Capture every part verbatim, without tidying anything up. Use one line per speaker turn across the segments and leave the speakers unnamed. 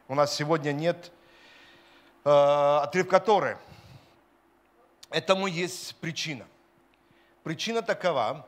у нас сегодня нет э, отрывка Торы. Этому есть причина. Причина такова,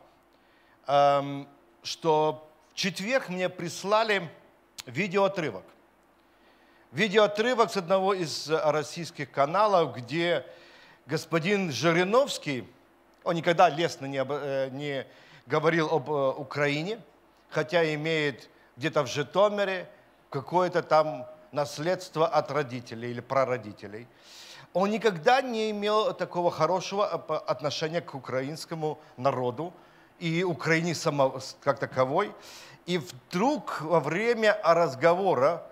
э, что в четверг мне прислали видеоотрывок. Видеоотрывок с одного из российских каналов, где господин Жириновский, он никогда лестно не, не говорил об Украине, хотя имеет где-то в Житомире какое-то там наследство от родителей или прародителей. Он никогда не имел такого хорошего отношения к украинскому народу и Украине само, как таковой. И вдруг во время разговора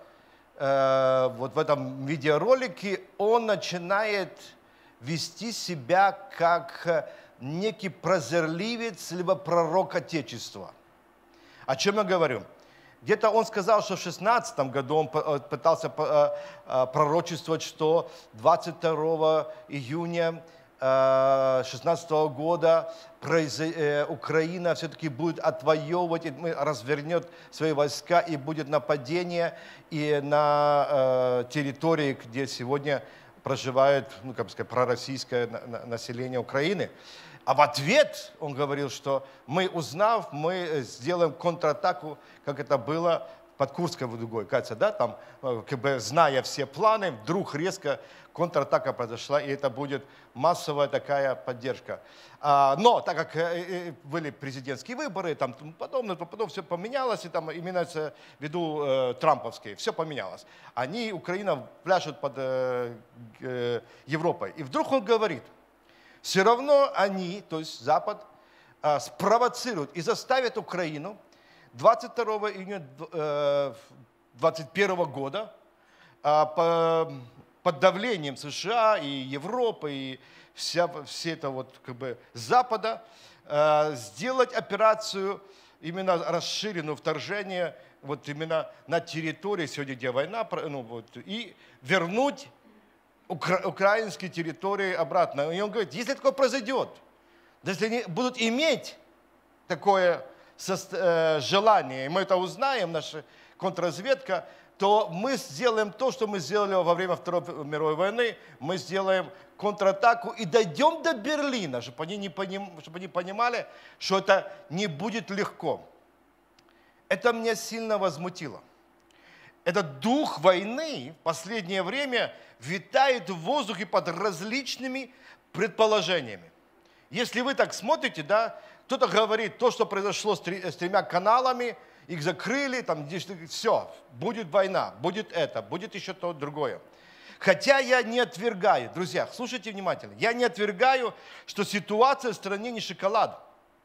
э, вот в этом видеоролике он начинает вести себя как некий прозорливец, либо пророк Отечества. О чем я говорю? Где-то он сказал, что в шестнадцатом году он пытался пророчествовать, что двадцать второго июня шестнадцатого года Украина все-таки будет отвоевывать, развернет свои войска и будет нападение и на территории, где сегодня проживает, ну, как бы сказать, пророссийское население Украины. А в ответ он говорил, что мы, узнав, мы сделаем контратаку, как это было под Курской дугой, кажется, да, там, как бы, зная все планы, вдруг резко контратака произошла, и это будет массовая такая поддержка. Но так как были президентские выборы, там подобное, то потом все поменялось, и там имеется в виду э, трамповские, все поменялось. Они, Украина, пляшут под э, э, Европой. И вдруг он говорит, все равно они, то есть Запад, э, спровоцируют и заставят Украину двадцать второго июня двадцать первого года э, по, под давлением США и Европы, и вся, все это вот как бы Запада, э, сделать операцию, именно расширенную вторжение, вот именно на территории, сегодня где война, ну, вот, и вернуть укра- украинские территории обратно. И он говорит, если такое произойдет, если они будут иметь такое со, э, желание, и мы это узнаем, наша контрразведка, то мы сделаем то, что мы сделали во время Второй мировой войны, мы сделаем контратаку и дойдем до Берлина, чтобы они, не поним, чтобы они понимали, что это не будет легко. Это меня сильно возмутило. Этот дух войны в последнее время витает в воздухе под различными предположениями. Если вы так смотрите, да, кто-то говорит, то, что произошло с, три, с тремя каналами, их закрыли, там, все, будет война, будет это, будет еще то, другое. Хотя я не отвергаю, друзья, слушайте внимательно, я не отвергаю, что ситуация в стране не шоколад,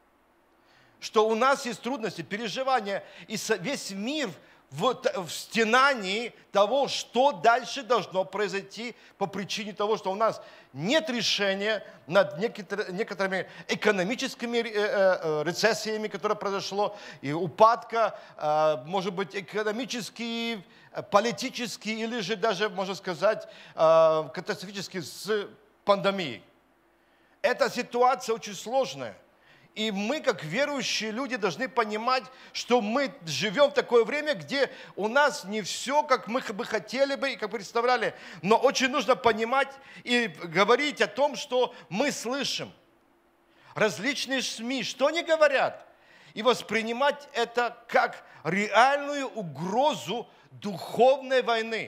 что у нас есть трудности, переживания, и весь мир в, в стенании того, что дальше должно произойти по причине того, что у нас нет решения над некоторыми экономическими рецессиями, которые произошло, и упадка, может быть, экономический, политический, или же даже, можно сказать, катастрофический с пандемией. Эта ситуация очень сложная. И мы, как верующие люди, должны понимать, что мы живем в такое время, где у нас не все, как мы бы хотели бы и как представляли. Но очень нужно понимать и говорить о том, что мы слышим. Различные СМИ, что они говорят, и воспринимать это как реальную угрозу духовной войны.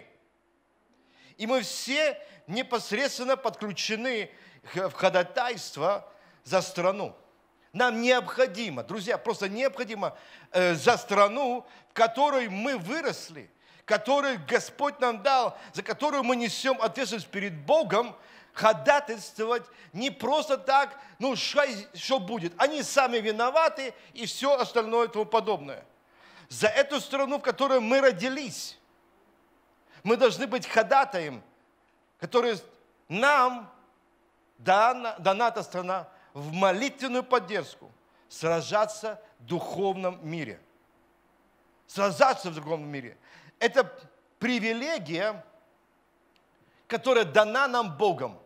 И мы все непосредственно подключены в ходатайство за страну. Нам необходимо, друзья, просто необходимо э, за страну, в которой мы выросли, которую Господь нам дал, за которую мы несем ответственность перед Богом, ходатайствовать не просто так, ну, что будет. Они сами виноваты и все остальное и тому подобное. За эту страну, в которой мы родились, мы должны быть ходатаем, который нам дана, дана эта страна, в молитвенную поддержку, сражаться в духовном мире. Сражаться в духовном мире. Это привилегия, которая дана нам Богом.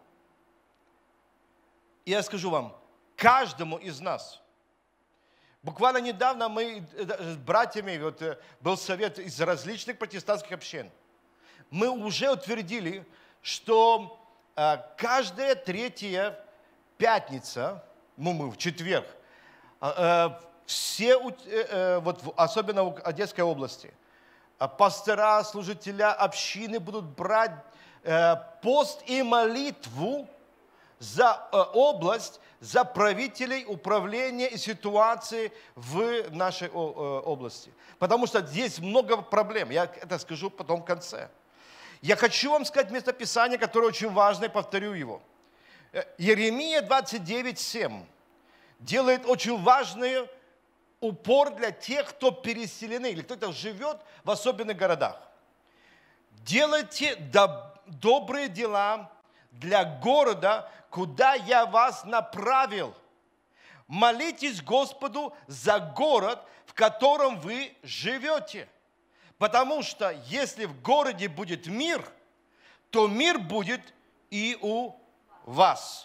И я скажу вам, каждому из нас. Буквально недавно мы с братьями, вот, был совет из различных протестантских общин. мы уже утвердили, что э, каждая третья пятница, ну мы в четверг, э, э, все, э, э, вот, особенно в Одесской области, э, пастора, служителя общины будут брать э, пост и молитву за э, область, за правителей, управления и ситуации в нашей э, области. Потому что здесь много проблем. Я это скажу потом в конце. Я хочу вам сказать местописание, которое очень важно, и повторю его. Иеремия двадцать девять семь делает очень важный упор для тех, кто переселены, или кто-то живет в особенных городах. Делайте доб- добрые дела для города, куда я вас направил. Молитесь Господу за город, в котором вы живете. Потому что если в городе будет мир, то мир будет и у вас.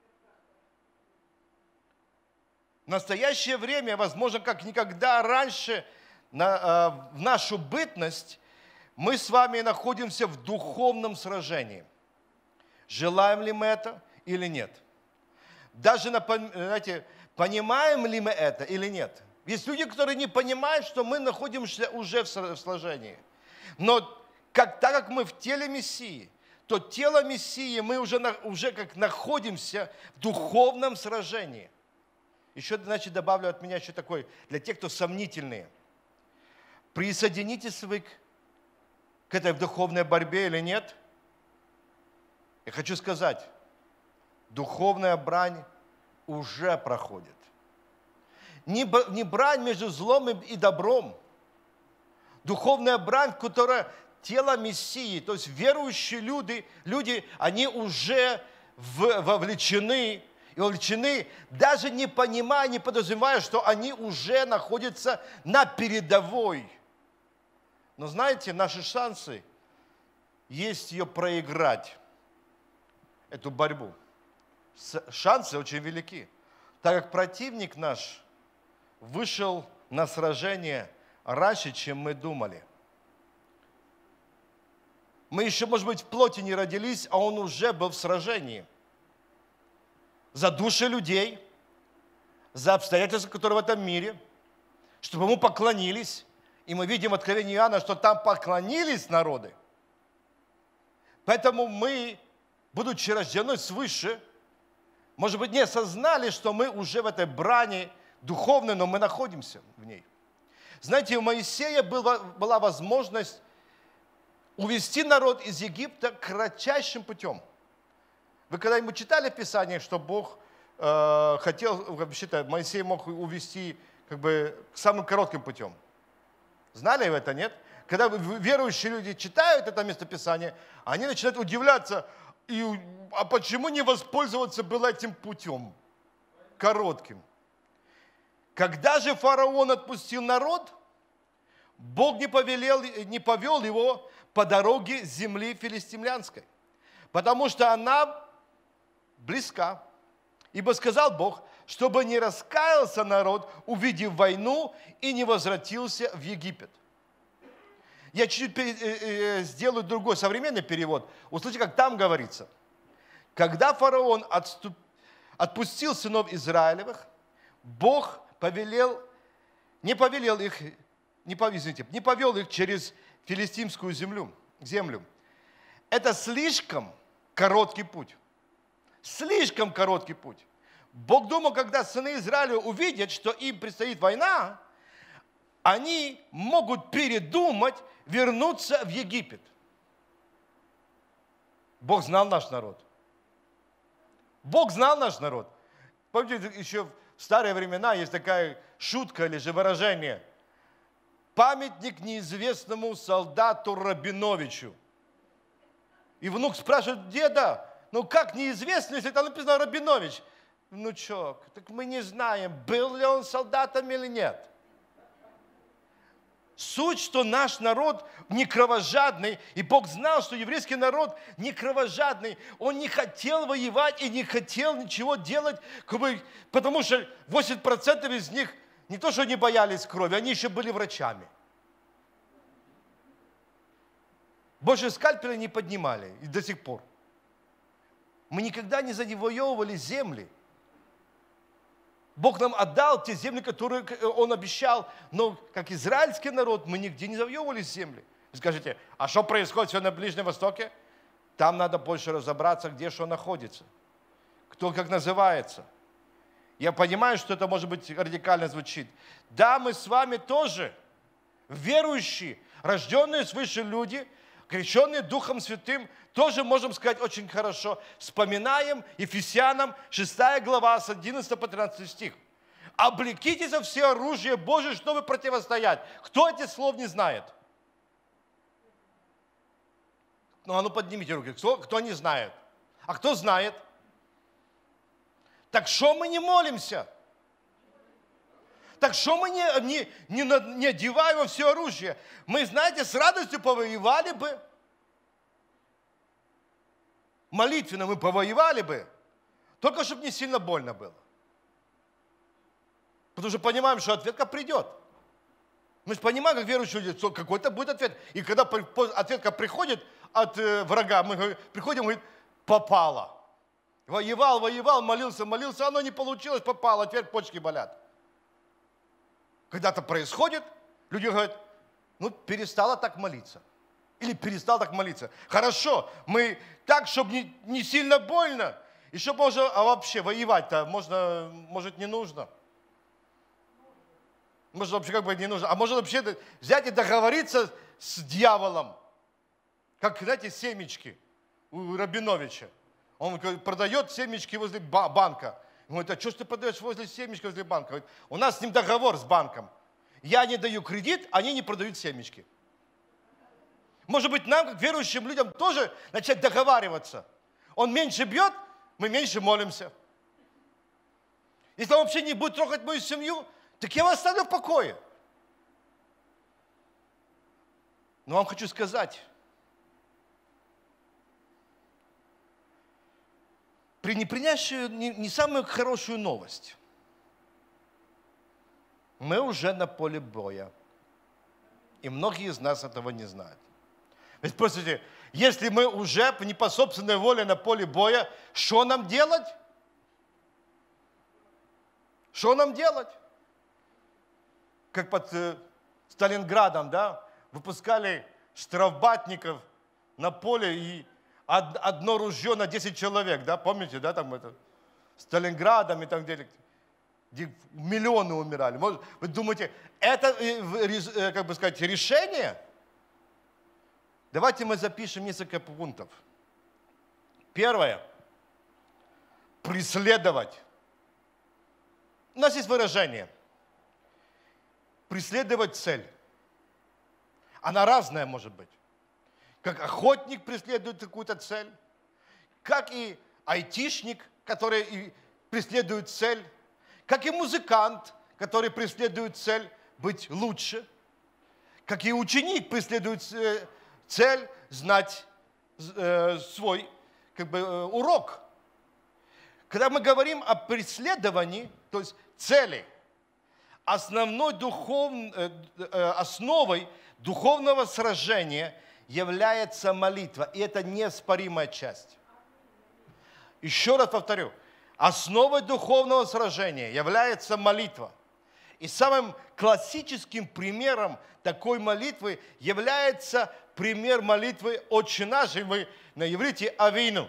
В настоящее время, возможно, как никогда раньше, на, э, в нашу бытность, мы с вами находимся в духовном сражении. Желаем ли мы это или нет? Даже, знаете, понимаем ли мы это или нет? Есть люди, которые не понимают, что мы находимся уже в сражении. Но как, так как мы в теле Мессии, то тело Мессии мы уже, уже как находимся в духовном сражении. Еще, значит, добавлю от меня еще такой, для тех, кто сомнительные. Присоединитесь вы к, к этой духовной борьбе или нет? Я хочу сказать, духовная брань уже проходит. Не, не брань между злом и добром. Духовная брань, в которой тело Мессии, то есть верующие люди, люди они уже в, вовлечены, и вовлечены, даже не понимая, не подразумевая, что они уже находятся на передовой. Но знаете, наши шансы есть ее проиграть, эту борьбу. Шансы очень велики, так как противник наш вышел на сражение раньше, чем мы думали. Мы еще, может быть, в плоти не родились, а он уже был в сражении. За души людей, за обстоятельства, которые в этом мире, чтобы ему поклонились. И мы видим в Откровении Иоанна, что там поклонились народы. Поэтому мы, будучи рождены свыше, может быть, не осознали, что мы уже в этой брани духовной, но мы находимся в ней. Знаете, у Моисея была, была возможность увести народ из Египта кратчайшим путем. Вы когда-нибудь читали в Писании, что Бог э, хотел, вообще-то Моисей мог увести как бы самым коротким путем? Знали вы это, нет? Когда верующие люди читают это местописание, они начинают удивляться, и, а почему не воспользоваться было этим путем, коротким? Когда же фараон отпустил народ, Бог не, повелел, не повел его по дороге земли филистимлянской, потому что она близка. Ибо сказал Бог, чтобы не раскаялся народ, увидев войну, и не возвратился в Египет. Я чуть-чуть сделаю другой современный перевод. Услышите, как там говорится. Когда фараон отступ... отпустил сынов Израилевых, Бог повелел, не повелел их, не, извините, не повел их через филистимскую землю, землю. Это слишком короткий путь. Слишком короткий путь. Бог думал, когда сыны Израиля увидят, что им предстоит война, они могут передумать вернуться в Египет. Бог знал наш народ. Бог знал наш народ. Помните, еще в старые времена есть такая шутка или же выражение. Памятник неизвестному солдату Рабиновичу. И внук спрашивает деда, ну как неизвестно, если там написано Рабинович? Внучок, так мы не знаем, был ли он солдатом или нет. Суть, что наш народ не кровожадный, и Бог знал, что еврейский народ не кровожадный. Он не хотел воевать и не хотел ничего делать, потому что восемьдесят процентов из них не то, что не боялись крови, они еще были врачами. Больше скальпеля не поднимали и до сих пор. Мы никогда не завоевывали земли. Бог нам отдал те земли, которые Он обещал, но как израильский народ мы нигде не завоевывали земли. Вы скажете, а что происходит сегодня на Ближнем Востоке? Там надо больше разобраться, где что находится, кто как называется. Я понимаю, что это, может быть, радикально звучит. Да, мы с вами тоже верующие, рожденные свыше люди, крещенные Духом Святым, тоже можем сказать очень хорошо. Вспоминаем Ефесянам шестая глава с одиннадцатого по тринадцатый стих. Облекитесь за все оружие Божие, чтобы противостоять. Кто этих слов не знает? Ну, а ну поднимите руки. Кто, кто не знает? А кто знает? Так что мы не молимся? Так что мы не, не, не, не одеваем во все оружие? Мы, знаете, с радостью повоевали бы. Молитвенно мы повоевали бы. Только чтобы не сильно больно было. Потому что понимаем, что ответка придет. Мы же понимаем, как верующие люди, что какой-то будет ответ. И когда ответка приходит от врага, мы приходим и говорим, попало. Воевал, воевал, молился, молился, оно не получилось, попало, теперь почки болят. Когда-то происходит, люди говорят, ну, перестала так молиться. Или перестал так молиться. Хорошо, мы так, чтобы не, не сильно больно, и чтобы можно, а вообще воевать-то можно, может, не нужно. Может, вообще как бы не нужно. А может вообще взять и договориться с дьяволом. Как, знаете, семечки у Рабиновича. Он продает семечки возле банка. Он говорит, а что ж ты продаешь возле семечки возле банка? Говорит, у нас с ним договор с банком. Я не даю кредит, они не продают семечки. Может быть, нам, как верующим людям, тоже начать договариваться. Он меньше бьет, мы меньше молимся. Если он вообще не будет трогать мою семью, так я вас оставлю в покое. Но вам хочу сказать, при непринявшей не, не самую хорошую новость, мы уже на поле боя. И многие из нас этого не знают. Вы спросите, если мы уже не по собственной воле на поле боя, что нам делать? Что нам делать? Как под э, Сталинградом, да, выпускали штрафбатников на поле и од, одно ружье на десять человек, да, помните, да, там это, Сталинградом и там где, где миллионы умирали. Может, вы думаете, это, э, как бы сказать, решение? Давайте мы запишем несколько пунктов. Первое. Преследовать. У нас есть выражение. Преследовать цель. Она разная может быть. Как охотник преследует какую-то цель, как и айтишник, который преследует цель, как и музыкант, который преследует цель быть лучше, как и ученик преследует цель знать свой как бы, урок. Когда мы говорим о преследовании, то есть цели, основной духов, основой духовного сражения является молитва. И это неоспоримая часть. Еще раз повторю. Основой духовного сражения является молитва. И самым классическим примером такой молитвы является пример молитвы «Отче наш», и мы на иврите «Авину».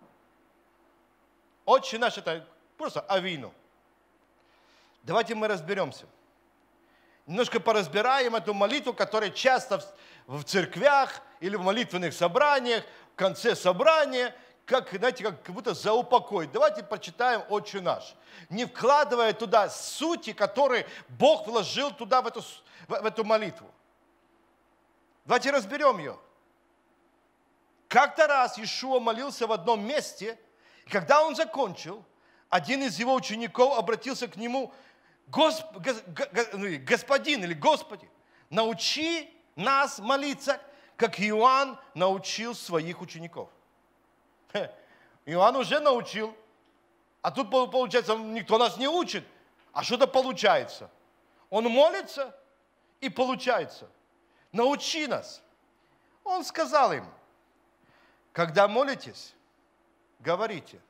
«Отче наш» – это просто «Авину». Давайте мы разберемся. Немножко поразбираем эту молитву, которая часто в церквях или в молитвенных собраниях, в конце собрания, как, знаете, как будто за упокой. Давайте прочитаем «Отче наш», не вкладывая туда сути, которые Бог вложил туда, в эту, в эту молитву. Давайте разберем ее. Как-то раз Иешуа молился в одном месте, и когда он закончил, один из его учеников обратился к нему: Госп, гос, господин или Господи, научи нас молиться, как Иоанн научил своих учеников. Иоанн уже научил, а тут, получается, никто нас не учит, а что-то получается. Он молится, и получается. Научи нас. Он сказал им, когда молитесь, говорите,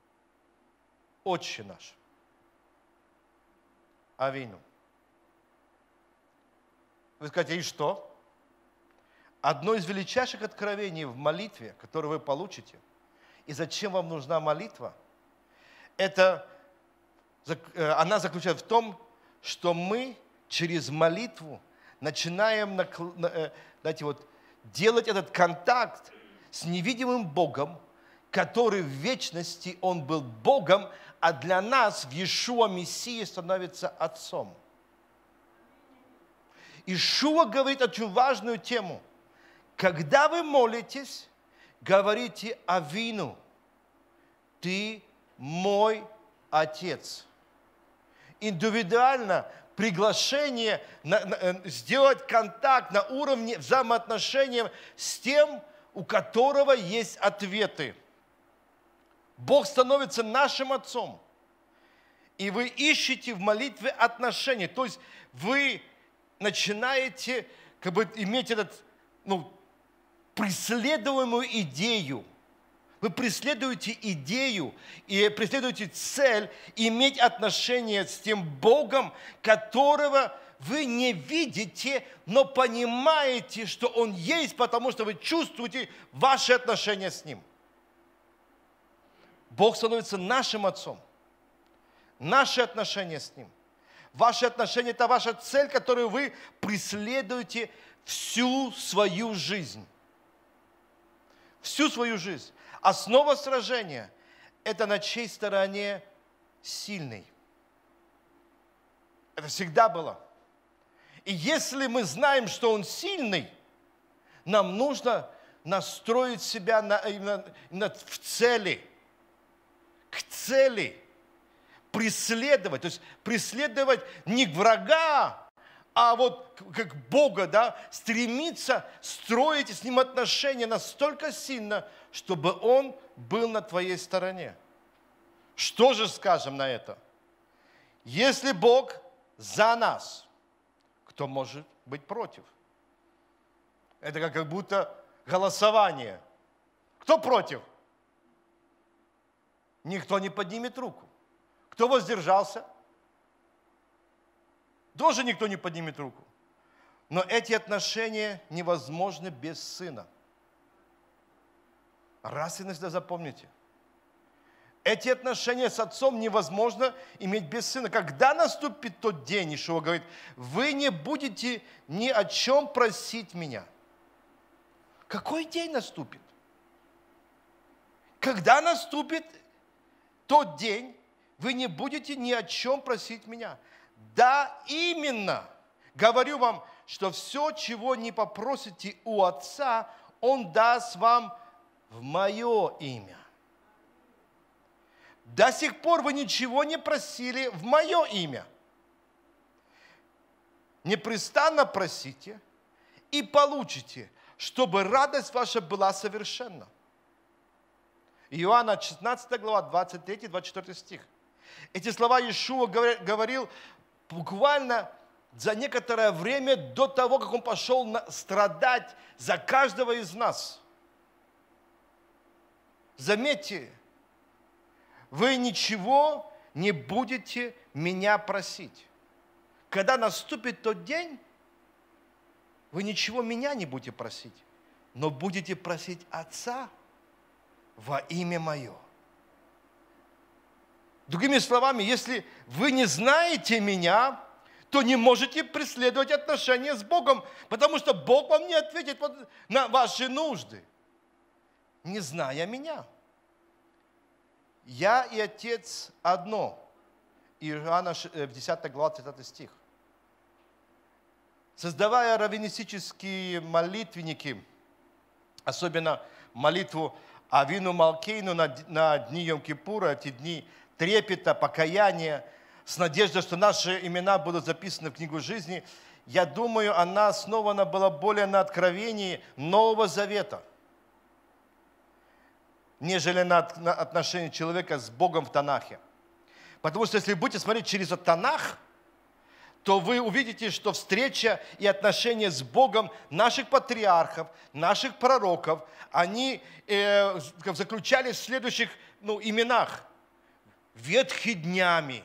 Отче наш, Авину. Вы скажете, и что? Одно из величайших откровений в молитве, которое вы получите, и зачем вам нужна молитва, это, она заключается в том, что мы через молитву начинаем знаете, вот, делать этот контакт с невидимым Богом, который в вечности, Он был Богом, а для нас в Иешуа Мессии становится Отцом. Иешуа говорит очень важную тему. Когда вы молитесь, говорите Авину, ты мой Отец. Индивидуально приглашение на, на, сделать контакт на уровне взаимоотношений с тем, у которого есть ответы. Бог становится нашим Отцом. И вы ищете в молитве отношения. То есть вы начинаете как бы иметь этот, ну, преследуемую идею. Вы преследуете идею и преследуете цель иметь отношения с тем Богом, которого вы не видите, но понимаете, что Он есть, потому что вы чувствуете ваши отношения с Ним. Бог становится нашим Отцом. Наши отношения с Ним. Ваши отношения – это ваша цель, которую вы преследуете всю свою жизнь. Всю свою жизнь. Основа сражения – это на чьей стороне сильный. Это всегда было. И если мы знаем, что Он сильный, нам нужно настроить себя на, на, на, в цели, к цели, преследовать. То есть преследовать не врага, а вот как Бога, да, стремиться строить с Ним отношения настолько сильно, чтобы Он был на твоей стороне. Что же скажем на это? Если Бог за нас, кто может быть против? Это как будто голосование. Кто против? Никто не поднимет руку. Кто воздержался? Тоже никто не поднимет руку. Но эти отношения невозможны без Сына. Раз и навсегда запомните. Эти отношения с Отцом невозможно иметь без Сына. Когда наступит тот день, Иешуа говорит, вы не будете ни о чем просить Меня. Какой день наступит? Когда наступит тот день, вы не будете ни о чем просить Меня. Да, именно. Говорю вам, что все, чего не попросите у Отца, Он даст вам в Мое имя. До сих пор вы ничего не просили в Мое имя. Непрестанно просите и получите, чтобы радость ваша была совершенна. Иоанна шестнадцатая глава, двадцать третий двадцать четвёртый стих. Эти слова Иешуа говорил буквально за некоторое время до того, как Он пошел страдать за каждого из нас. Заметьте, вы ничего не будете Меня просить. Когда наступит тот день, вы ничего Меня не будете просить, но будете просить Отца во имя Мое. Другими словами, если вы не знаете Меня, то не можете преследовать отношения с Богом, потому что Бог вам не ответит на ваши нужды, не зная Меня. Я и Отец одно. Иоанна десятая глава, тридцатый стих. Создавая раввинистические молитвенники, особенно молитву Авину Малкейну на, на дни Йом-Кипура, эти дни трепета, покаяния, с надеждой, что наши имена будут записаны в книгу жизни, я думаю, она основана была более на откровении Нового Завета, нежели на отношении человека с Богом в Танахе. Потому что если вы будете смотреть через Танах, то вы увидите, что встреча и отношения с Богом наших патриархов, наших пророков, они э, заключались в следующих ну, именах. Ветхий днями,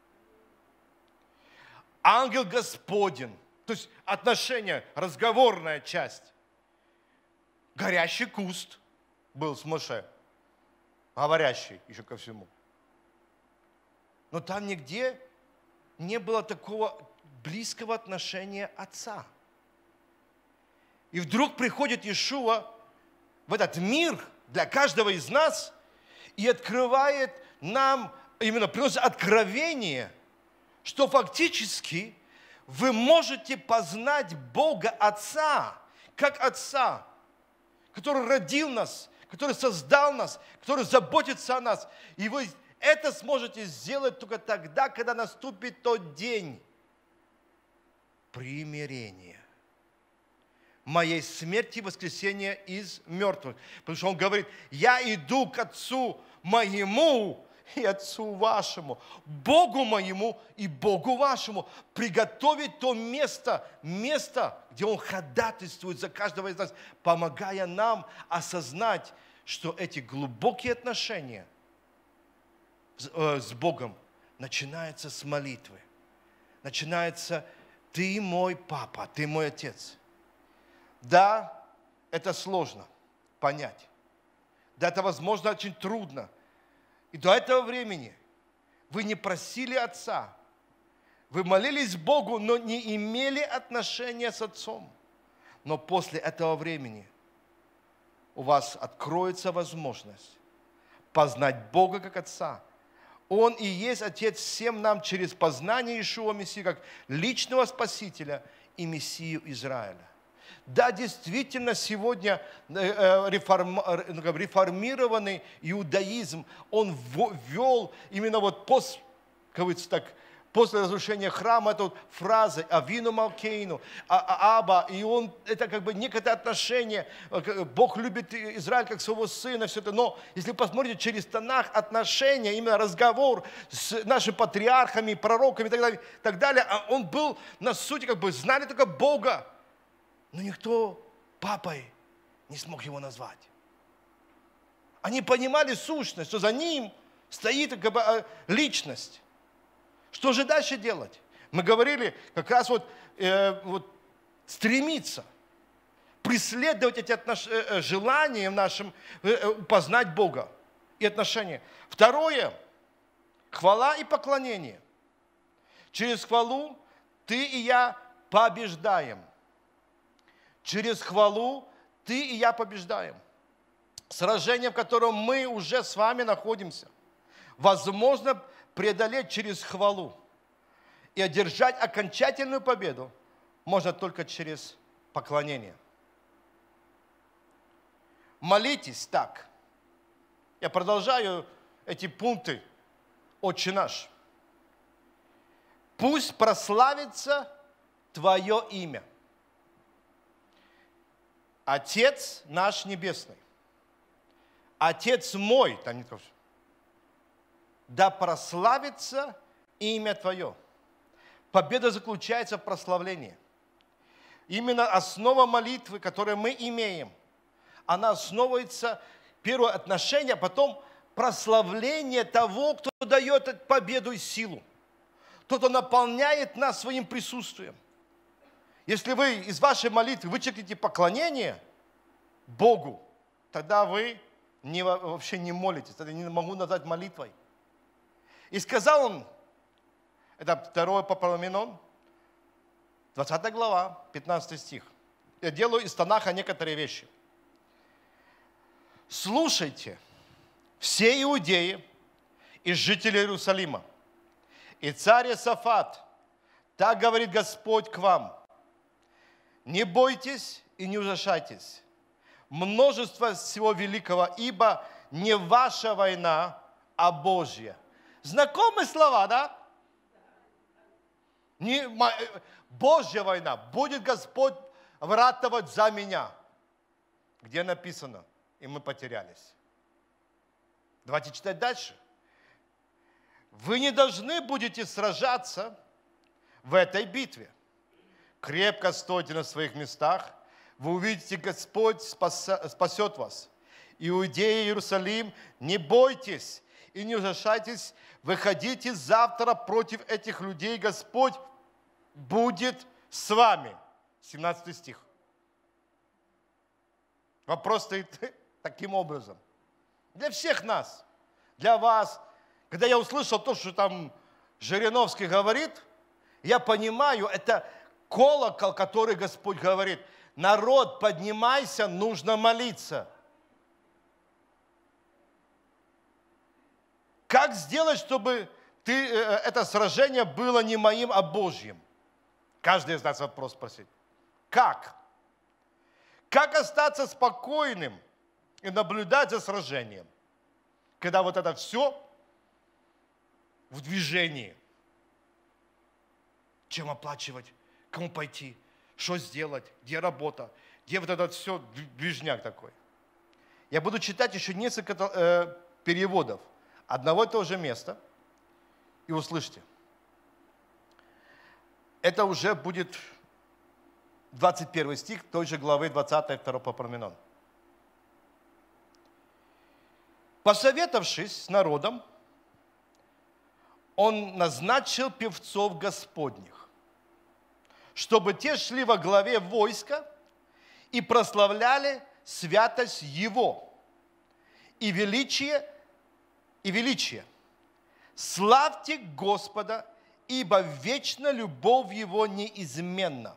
ангел Господень, то есть отношения, разговорная часть. Горящий куст был с Моше, говорящий еще ко всему. Но там нигде не было такого близкого отношения отца. И вдруг приходит Иешуа в этот мир для каждого из нас и открывает нам, именно приносит откровение, что фактически вы можете познать Бога Отца, как Отца, который родил нас, который создал нас, который заботится о нас. И вы это сможете сделать только тогда, когда наступит тот день примирения. Моей смерти и воскресения из мертвых. Потому что он говорит, я иду к Отцу моему и Отцу вашему, Богу моему и Богу вашему, приготовить то место, место, где Он ходатайствует за каждого из нас, помогая нам осознать, что эти глубокие отношения с Богом начинаются с молитвы. Начинается «Ты мой папа, ты мой отец». Да, это сложно понять. Да, это, возможно, очень трудно. И до этого времени вы не просили Отца. Вы молились Богу, но не имели отношения с Отцом. Но после этого времени у вас откроется возможность познать Бога как Отца. Он и есть Отец всем нам через познание Иешуа Мессии как личного Спасителя и Мессию Израиля. Да, действительно, сегодня реформированный иудаизм, он ввел именно вот после, так, после разрушения храма эту вот фразу «Авину Малкейну», «Аба», и он, это как бы некое отношение, Бог любит Израиль как своего сына, все это, но если посмотрите через Танах, отношения, именно разговор с нашими патриархами, пророками и так далее, так далее, он был на сути, как бы знали только Бога, но никто папой не смог его назвать. Они понимали сущность, что за ним стоит как бы личность. Что же дальше делать? Мы говорили как раз вот, э, вот стремиться, преследовать эти отнош... желания в нашем, э, познать Бога и отношения. Второе, хвала и поклонение. Через хвалу ты и я побеждаем. Через хвалу ты и я побеждаем. Сражение, в котором мы уже с вами находимся, возможно преодолеть через хвалу. И одержать окончательную победу можно только через поклонение. Молитесь так. Я продолжаю эти пункты. Отче наш. Пусть прославится Твое имя. Отец наш небесный, Отец мой, там не тоже, да прославится имя Твое. Победа заключается в прославлении. Именно основа молитвы, которую мы имеем, она основывается, первое, отношение, а потом прославление того, кто дает победу и силу. Кто-то наполняет нас своим присутствием. Если вы из вашей молитвы вычеркните поклонение Богу, тогда вы не, вообще не молитесь, тогда не могу назвать молитвой. И сказал он, это второе Паралипоменон, двадцатая глава, пятнадцатый стих. Я делаю из Танаха некоторые вещи. Слушайте, все иудеи и жители Иерусалима, и царь Иосафат, так говорит Господь к вам. Не бойтесь и не ужасайтесь. Множество всего великого, ибо не ваша война, а Божья. Знакомые слова, да? Не, Божья война. Будет Господь вратовать за меня. Где написано? И мы потерялись. Давайте читать дальше. Вы не должны будете сражаться в этой битве. Крепко стойте на своих местах, вы увидите, Господь спасет вас. Иудея и Иерусалим, не бойтесь и не ужасайтесь, выходите завтра против этих людей, Господь будет с вами. семнадцатый стих. Вопрос стоит таким образом. Для всех нас, для вас. Когда я услышал то, что там Жириновский говорит, я понимаю, это колокол, который Господь говорит. Народ, поднимайся, нужно молиться. Как сделать, чтобы ты, это сражение было не моим, а Божьим? Каждый из нас вопрос спросит. Как? Как остаться спокойным и наблюдать за сражением, когда вот это все в движении? Чем оплачивать? Кому пойти? Что сделать? Где работа? Где вот это все движняк такой? Я буду читать еще несколько э, переводов одного и того же места. И услышьте. Это уже будет двадцать первый стих той же главы двадцатой, второй по Парменон. Посоветовавшись с народом, он назначил певцов Господних, чтобы те шли во главе войска и прославляли святость Его и величие, и величие. Славьте Господа, ибо вечна любовь Его неизменна.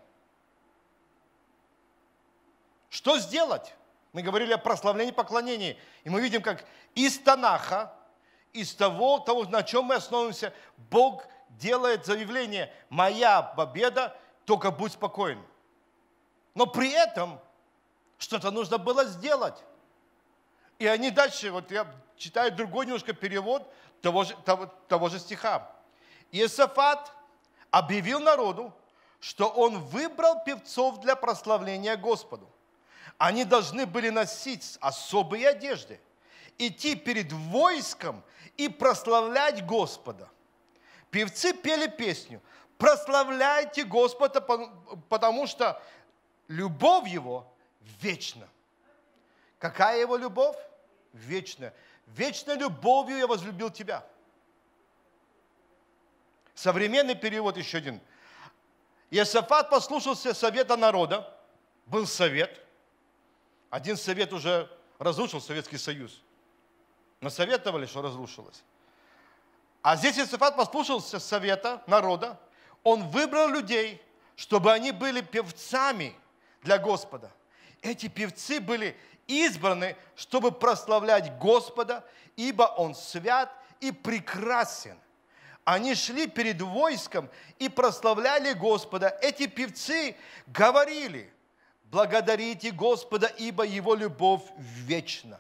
Что сделать? Мы говорили о прославлении, поклонении. И мы видим, как из Танаха, из того, того, на чем мы основываемся, Бог делает заявление: «Моя победа, только будь спокоен». Но при этом что-то нужно было сделать. И они дальше, вот я читаю другой немножко перевод того же, того, того же стиха. Иосафат объявил народу, что он выбрал певцов для прославления Господу. Они должны были носить особые одежды, идти перед войском и прославлять Господа. Певцы пели песню: «Прославляйте Господа, потому что любовь Его вечна». Какая Его любовь? Вечная. Вечной любовью я возлюбил тебя. Современный перевод еще один. Иосафат послушался совета народа. Был совет. Один совет уже разрушил Советский Союз. Насоветовали, что разрушилось. А здесь Иосафат послушался совета народа. Он выбрал людей, чтобы они были певцами для Господа. Эти певцы были избраны, чтобы прославлять Господа, ибо Он свят и прекрасен. Они шли перед войском и прославляли Господа. Эти певцы говорили: «Благодарите Господа, ибо Его любовь вечна».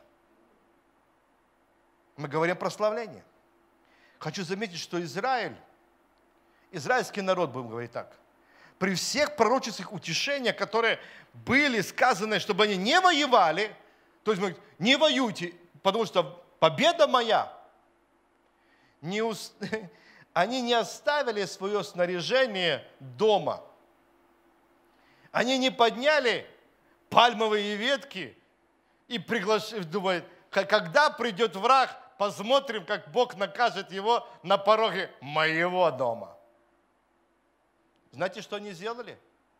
Мы говорим прославление. Хочу заметить, что Израиль, израильский народ, будем говорить так, при всех пророческих утешениях, которые были сказаны, чтобы они не воевали, то есть мы говорим: не воюйте, потому что победа моя, не уст... они не оставили свое снаряжение дома. Они не подняли пальмовые ветки и приглашали, думают, когда придет враг, посмотрим, как Бог накажет его на пороге моего дома. Знаете, что они сделали?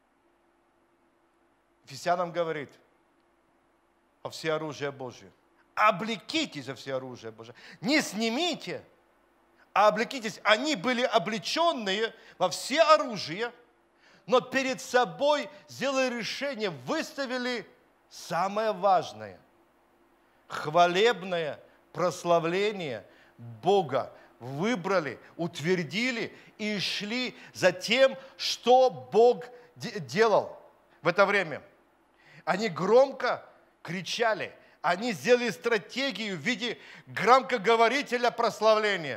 Ефесянам говорит: во всеоружие Божие. Облекитесь во всеоружие Божие. Не снимите, а облекитесь. Они были облеченные во все оружие, но перед собой сделали решение, выставили самое важное – хвалебное прославление Бога. Выбрали, утвердили и шли за тем, что Бог делал в это время. Они громко кричали, они сделали стратегию в виде громкоговорителя прославления.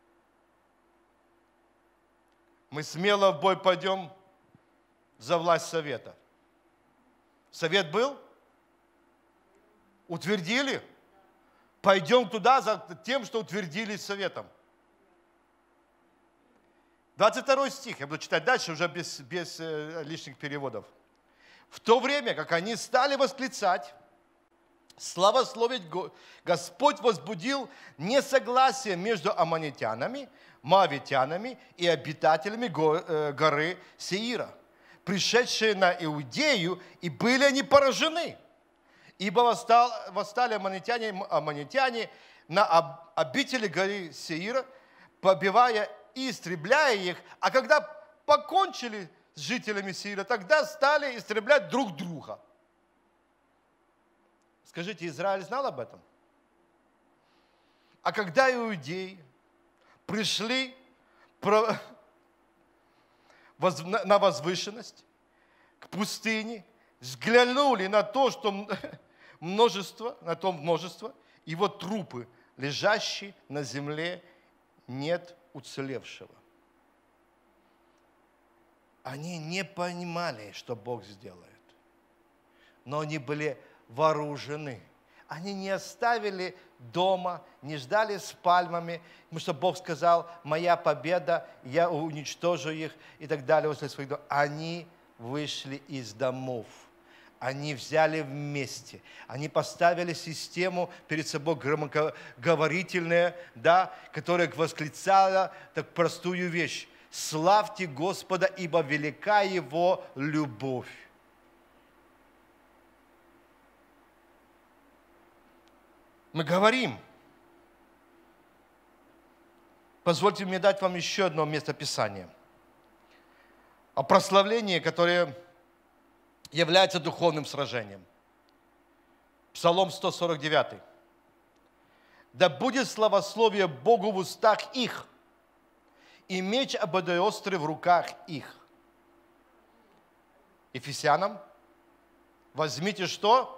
Мы смело в бой пойдем за власть совета. Совет был? Утвердили? Пойдем туда за тем, что утвердили советом. двадцать второй стих, я буду читать дальше, уже без, без э, лишних переводов. В то время, как они стали восклицать, славословить, Господь возбудил несогласие между аммонитянами, моавитянами и обитателями горы Сеира, пришедшие на Иудею, и были они поражены. Ибо восстал, восстали аммонитяне, аммонитяне на обители горы Сеира, побивая и истребляя их, а когда покончили с жителями Сеира, тогда стали истреблять друг друга. Скажите, Израиль знал об этом? А когда иудеи пришли на возвышенность, к пустыне, взглянули на то, что множество, на то множество, его трупы, лежащие на земле, нет уцелевшего. Они не понимали, что Бог сделает, но они были вооружены. Они не оставили дома, не ждали с пальмами, потому что Бог сказал: моя победа, я уничтожу их и так далее. Возле своих домов. Они вышли из домов, они взяли вместе, они поставили систему перед собой громкоговорительную, да, которая восклицала так простую вещь: славьте Господа, ибо велика Его любовь. Мы говорим. Позвольте мне дать вам еще одно местописание о прославлении, которое является духовным сражением. Псалом сто сорок девять. «Да будет славословие Богу в устах их, и меч обоюдоострый в руках их». Ефесянам возьмите что?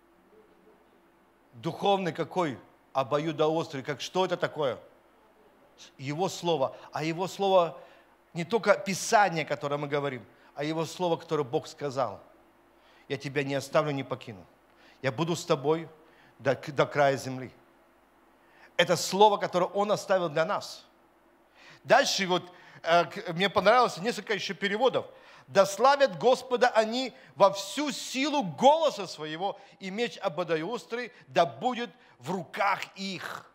Духовный какой? Обоюдоострый. Как, что это такое? Его Слово. А Его Слово не только Писание, которое мы говорим, а Его Слово, которое Бог сказал. Я тебя не оставлю, не покину. Я буду с тобой до, до края земли. Это Слово, которое Он оставил для нас. Дальше вот э, мне понравилось несколько еще переводов. «Да славят Господа они во всю силу голоса своего, и меч обоюдоострый да будет в руках их».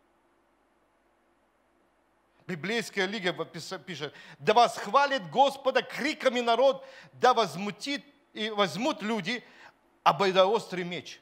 Библейская лига пишет: «Да восхвалит Господа криками народ, да возмутит и возьмут люди обоюдоострый меч».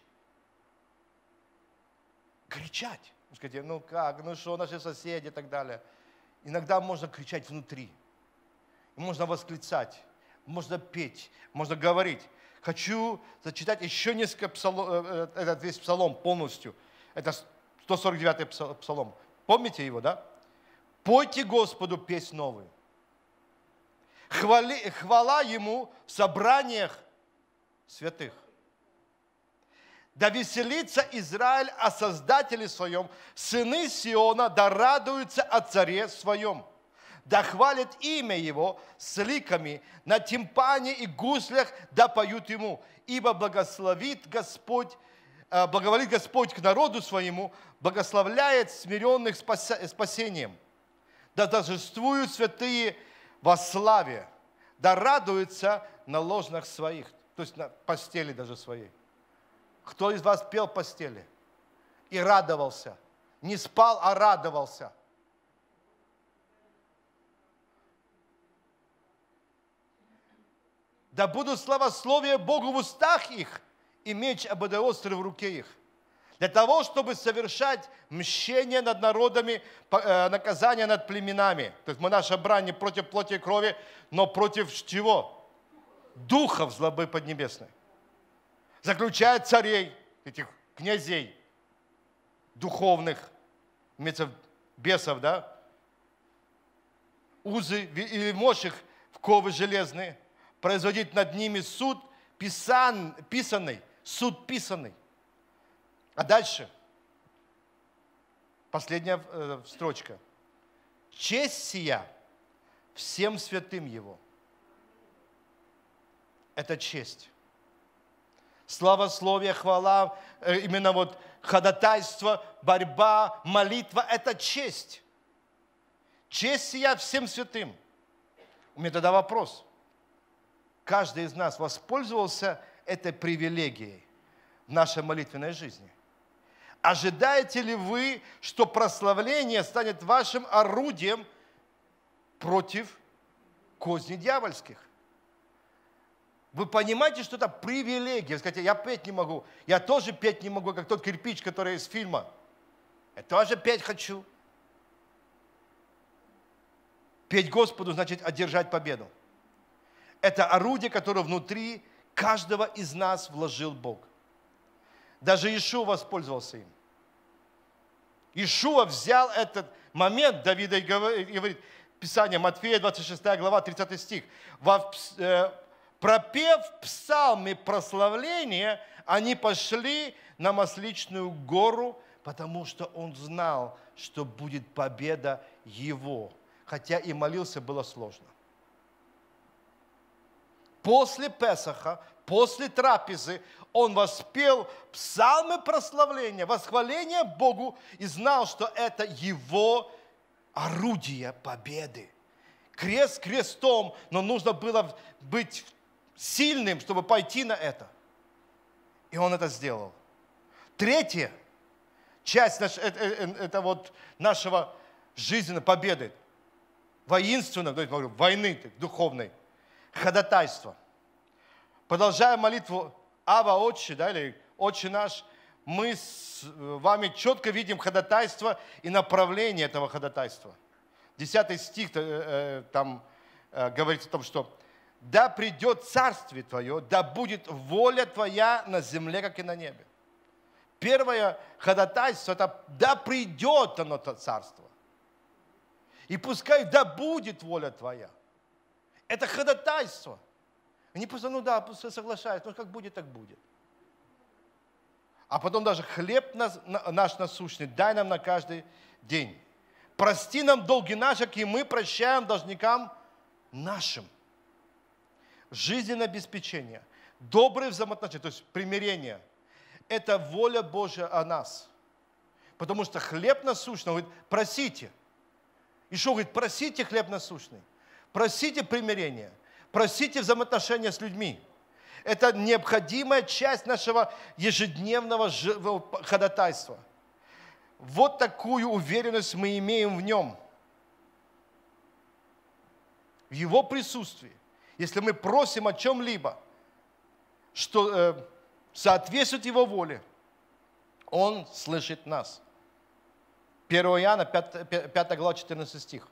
Кричать. Вы скажете: ну как, ну что, наши соседи и так далее. Иногда можно кричать внутри. Можно восклицать. Можно петь, можно говорить. Хочу зачитать еще несколько псалом, этот весь псалом полностью. Это сто сорок девятый псалом. Помните его, да? «Пойте Господу песнь новую. Хвали, хвала Ему в собраниях святых. Да веселится Израиль о Создателе своем, сыны Сиона да радуются о Царе своем. Да хвалит имя Его с ликами, на тимпане и гуслях да поют Ему, ибо благословит Господь, благоволит Господь к народу своему, благословляет смиренных спасением. Да торжествуют святые во славе, да радуются на ложных своих», то есть на постели даже своей. Кто из вас пел в постели и радовался? Не спал, а радовался. «Да будут славословия Богу в устах их, и меч обоюдоострый в руке их». Для того, чтобы совершать мщение над народами, наказание над племенами. То есть мы наша брань не против плоти и крови, но против чего? Духов злобы поднебесной. Заключает царей, этих князей духовных, имеется бесов, да? Узы или мощь их в ковы железные. Производить над ними суд писан, писанный, суд писанный. А дальше, последняя э, строчка. «Честь сия всем святым Его». Это честь. Славословие, хвала, э, именно вот ходатайство, борьба, молитва – это честь. Честь сия всем святым. У меня тогда вопрос. Каждый из нас воспользовался этой привилегией в нашей молитвенной жизни? Ожидаете ли вы, что прославление станет вашим орудием против козней дьявольских? Вы понимаете, что это привилегия? Вы скажете, я петь не могу. Я тоже петь не могу, как тот кирпич, который из фильма. Я тоже петь хочу. Петь Господу значит одержать победу. Это орудие, которое внутри каждого из нас вложил Бог. Даже Иешуа воспользовался им. Иешуа взял этот момент, Давида и говорит, Писание, Матфея, двадцать шестая глава, тридцатый стих. Пропев псалмы прославления, они пошли на Масличную гору, потому что он знал, что будет победа его. Хотя и молился было сложно. После Песаха, после трапезы, он воспел псалмы прославления, восхваления Богу и знал, что это его орудие победы. Крест крестом, но нужно было быть сильным, чтобы пойти на это. И он это сделал. Третья часть это, это вот нашего жизненной победы, воинственной, войны духовной, ходатайство. Продолжая молитву Ава Отче, да, или Отче наш, мы с вами четко видим ходатайство и направление этого ходатайства. Десятый стих там говорится о том, что «Да придет царствие Твое, да будет воля Твоя на земле, как и на небе». Первое ходатайство – это «Да придет оно, то царство». И пускай «Да будет воля Твоя». Это ходатайство. Они просто, ну да, просто соглашаются, ну как будет, так будет. А потом даже хлеб наш насущный дай нам на каждый день. Прости нам долги наши, как и мы прощаем должникам нашим. Жизненное обеспечение, добрые взаимоотношения, то есть примирение. Это воля Божья о нас. Потому что хлеб насущный, он говорит, просите. И что говорит, просите хлеб насущный. Просите примирения, просите взаимоотношения с людьми. Это необходимая часть нашего ежедневного ходатайства. Вот такую уверенность мы имеем в нем. В его присутствии. Если мы просим о чем-либо, что э, соответствует его воле, он слышит нас. первое Иоанна, пятая глава, четырнадцатый стих.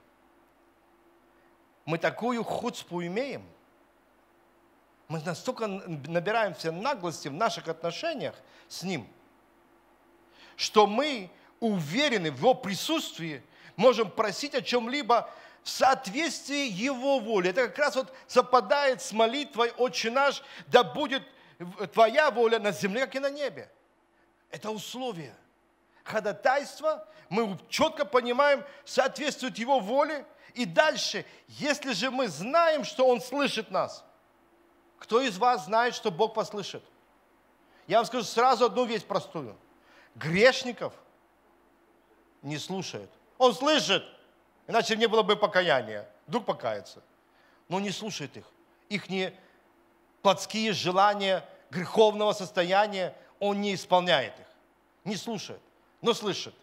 Мы такую хуцпу имеем, мы настолько набираемся наглости в наших отношениях с Ним, что мы уверены в Его присутствии, можем просить о чем-либо в соответствии Его воли. Это как раз вот совпадает с молитвой «Отче наш, да будет Твоя воля на земле, как и на небе». Это условие. Ходатайство, мы четко понимаем, соответствует Его воле. И дальше, если же мы знаем, что Он слышит нас, кто из вас знает, что Бог вас слышит? Я вам скажу сразу одну вещь простую. Грешников не слушает. Он слышит, иначе не было бы покаяния. Вдруг покаяться. Но не слушает их. Их не плотские желания греховного состояния, Он не исполняет их. Не слушает, но слышит.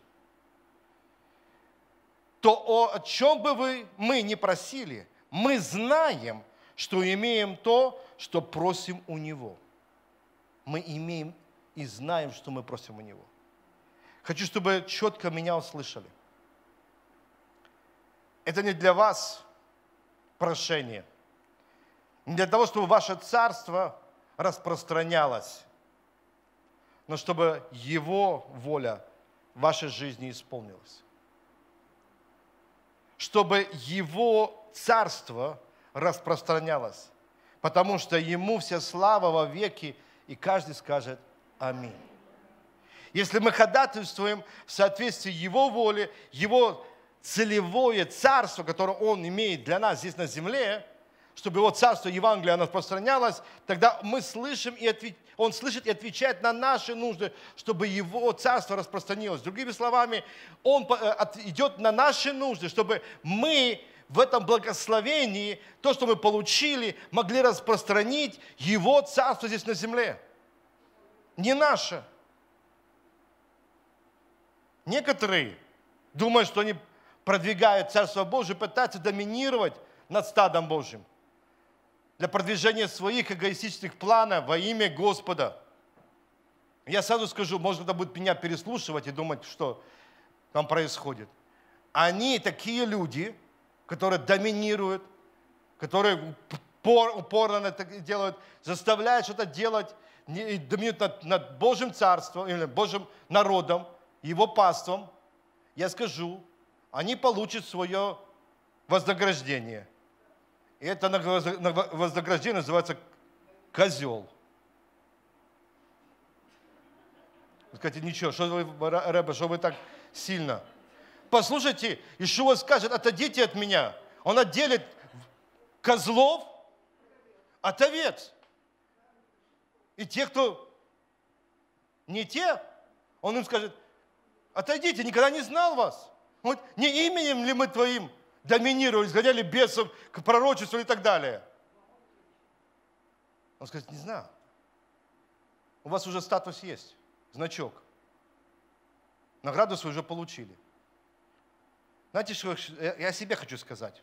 То о чем бы вы, мы ни просили, мы знаем, что имеем то, что просим у Него. Мы имеем и знаем, что мы просим у Него. Хочу, чтобы четко меня услышали. Это не для вас прошение. Не для того, чтобы ваше царство распространялось, но чтобы Его воля в вашей жизни исполнилась. Чтобы Его царство распространялось. Потому что Ему вся слава во веки, и каждый скажет аминь. Если мы ходатайствуем в соответствии Его воле, Его целевое царство, которое Он имеет для нас здесь на земле, чтобы Его царство Евангелия распространялось, тогда мы слышим, и ответ... Он слышит и отвечает на наши нужды, чтобы Его царство распространилось. Другими словами, Он идет на наши нужды, чтобы мы в этом благословении, то, что мы получили, могли распространить Его царство здесь на земле. Не наше. Некоторые думают, что они продвигают Царство Божие, пытаются доминировать над стадом Божьим для продвижения своих эгоистических планов во имя Господа. Я сразу скажу, может, кто-то будет меня переслушивать и думать, что там происходит. Они такие люди, которые доминируют, которые упор, упорно это делают, заставляют что-то делать, доминируют над, над Божьим царством, или Божьим народом, Его паством. Я скажу, они получат свое вознаграждение. И это вознаграждение называется козел. Вы скажете, ничего, что вы, Рэбе, что вы так сильно? Послушайте, Иешуа скажет, отойдите от меня. Он отделит козлов от овец. И те, кто не те, он им скажет, отойдите, никогда не знал вас. Вот не именем ли мы твоим доминировали, сгоняли бесов к пророчеству и так далее. Он скажет, не знаю. У вас уже статус есть, значок. Награду свою уже получили. Знаете, что я о себе хочу сказать?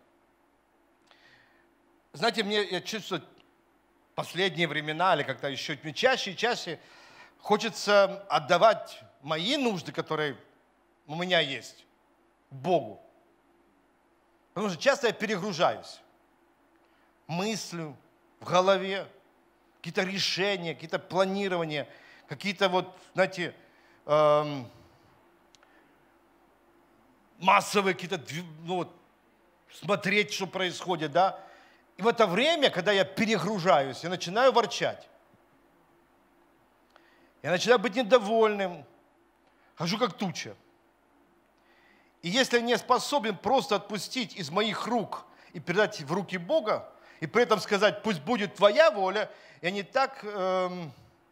Знаете, мне я чувствую, последние времена, или как-то еще чаще и чаще, хочется отдавать мои нужды, которые у меня есть, Богу. Потому что часто я перегружаюсь. Мыслью, в голове, какие-то решения, какие-то планирования, какие-то вот, знаете, эм, массовые какие-то, ну вот, смотреть, что происходит, да. И в это время, когда я перегружаюсь, я начинаю ворчать. Я начинаю быть недовольным, хожу как туча. И если я не способен просто отпустить из моих рук и передать в руки Бога, и при этом сказать, пусть будет твоя воля, я не так, эм,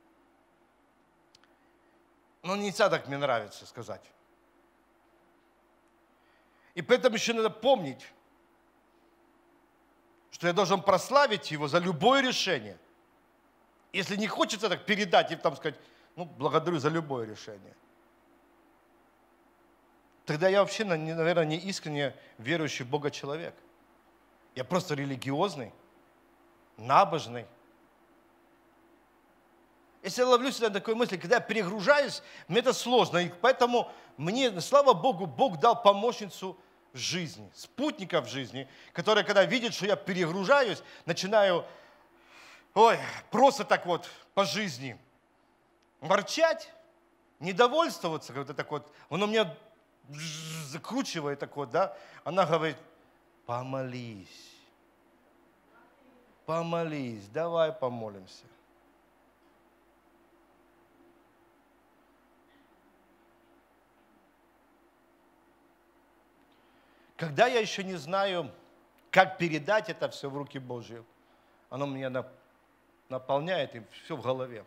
ну не всегда так мне нравится сказать. И поэтому еще надо помнить, что я должен прославить Его за любое решение. Если не хочется так передать и там сказать, ну, благодарю за любое решение. Тогда я вообще, наверное, не искренне верующий в Бога человек. Я просто религиозный, набожный. Если я ловлю себя на такой мысли, когда я перегружаюсь, мне это сложно. И поэтому мне, слава Богу, Бог дал помощницу жизни, спутника в жизни, которая, когда видит, что я перегружаюсь, начинаю, ой, просто так вот по жизни ворчать, недовольствоваться, как-то так вот, оно меня закручивает так вот, да, она говорит, помолись, помолись, давай помолимся. Когда я еще не знаю, как передать это все в руки Божьи, оно меня наполняет, и все в голове.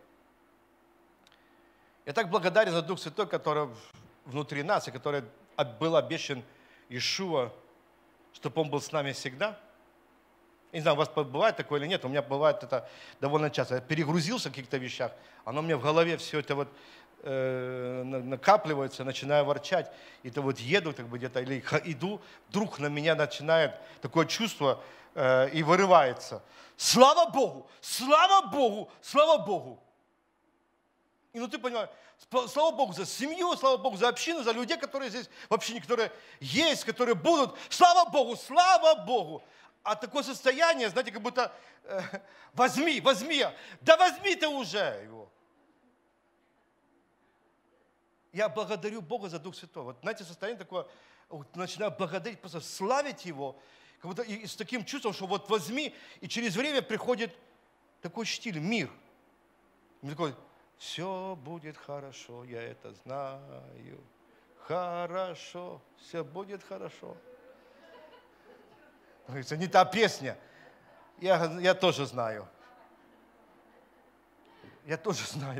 Я так благодарен за Дух Святой, который внутри нас, и который был обещан Иешуа, чтобы Он был с нами всегда. Я не знаю, у вас бывает такое или нет, у меня бывает это довольно часто. Я перегрузился в каких-то вещах, оно у меня в голове все это вот э, накапливается, начинаю ворчать. И то вот еду как бы где-то или иду, вдруг на меня начинает такое чувство э, и вырывается. Слава Богу! Слава Богу! Слава Богу! И ну ты понимаешь, слава Богу за семью, слава Богу за общину, за людей, которые здесь вообще, которые есть, которые будут. Слава Богу, слава Богу. А такое состояние, знаете, как будто э, возьми, возьми, да возьми ты уже его. Я благодарю Бога за Дух Святой. Вот знаете, состояние такое, вот, начинаю благодарить, просто славить Его, как будто и, и с таким чувством, что вот возьми, и через время приходит такой штиль, мир. И такой, все будет хорошо, я это знаю. Хорошо, все будет хорошо. Говорится, не та песня. Я, я тоже знаю. Я тоже знаю.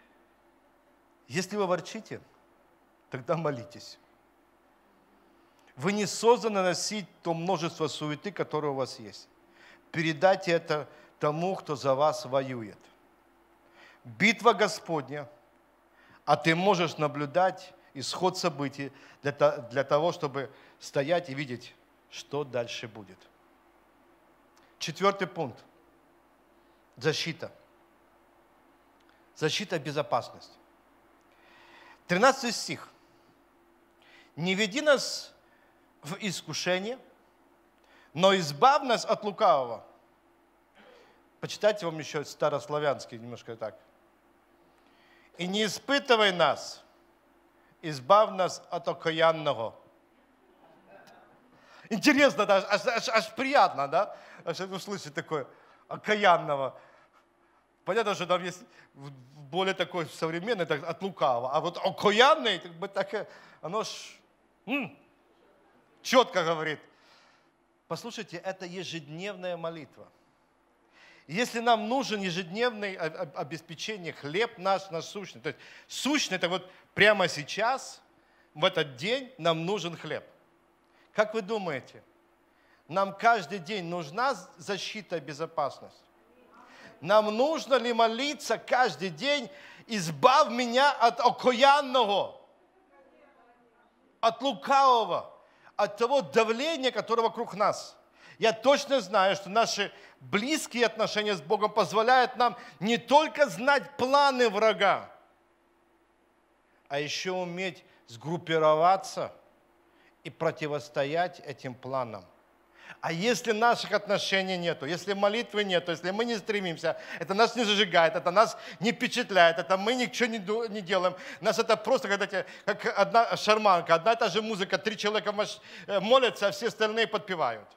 Если вы ворчите, тогда молитесь. Вы не созданы носить то множество суеты, которое у вас есть. Передайте это тому, кто за вас воюет. Битва Господня, а ты можешь наблюдать исход событий для, для того, чтобы стоять и видеть, что дальше будет. Четвертый пункт. Защита. Защита, безопасность. тринадцатый стих. «Не веди нас в искушение, но избавь нас от лукавого». Почитайте вам еще старославянский немножко так. «И не испытывай нас, избавь нас от окаянного». Интересно, да, аж, аж, аж приятно, да? Аж услышать такое окаянного. Понятно, что там есть более такой современный, так, от лукавого. А вот окаянный, как бы так, оно ж м, четко говорит. Послушайте, это ежедневная молитва. Если нам нужен ежедневное обеспечение, хлеб наш насущный, то есть сущный, это вот прямо сейчас, в этот день нам нужен хлеб. Как вы думаете, нам каждый день нужна защита и безопасность? Нам нужно ли молиться каждый день: избавь меня от окаянного, от лукавого, от того давления, которое вокруг нас? Я точно знаю, что наши близкие отношения с Богом позволяют нам не только знать планы врага, а еще уметь сгруппироваться и противостоять этим планам. А если наших отношений нету, если молитвы нету, если мы не стремимся, это нас не зажигает, это нас не впечатляет, это мы ничего не, не делаем. Нас это просто когда как одна шарманка, одна и та же музыка, три человека молятся, а все остальные подпевают.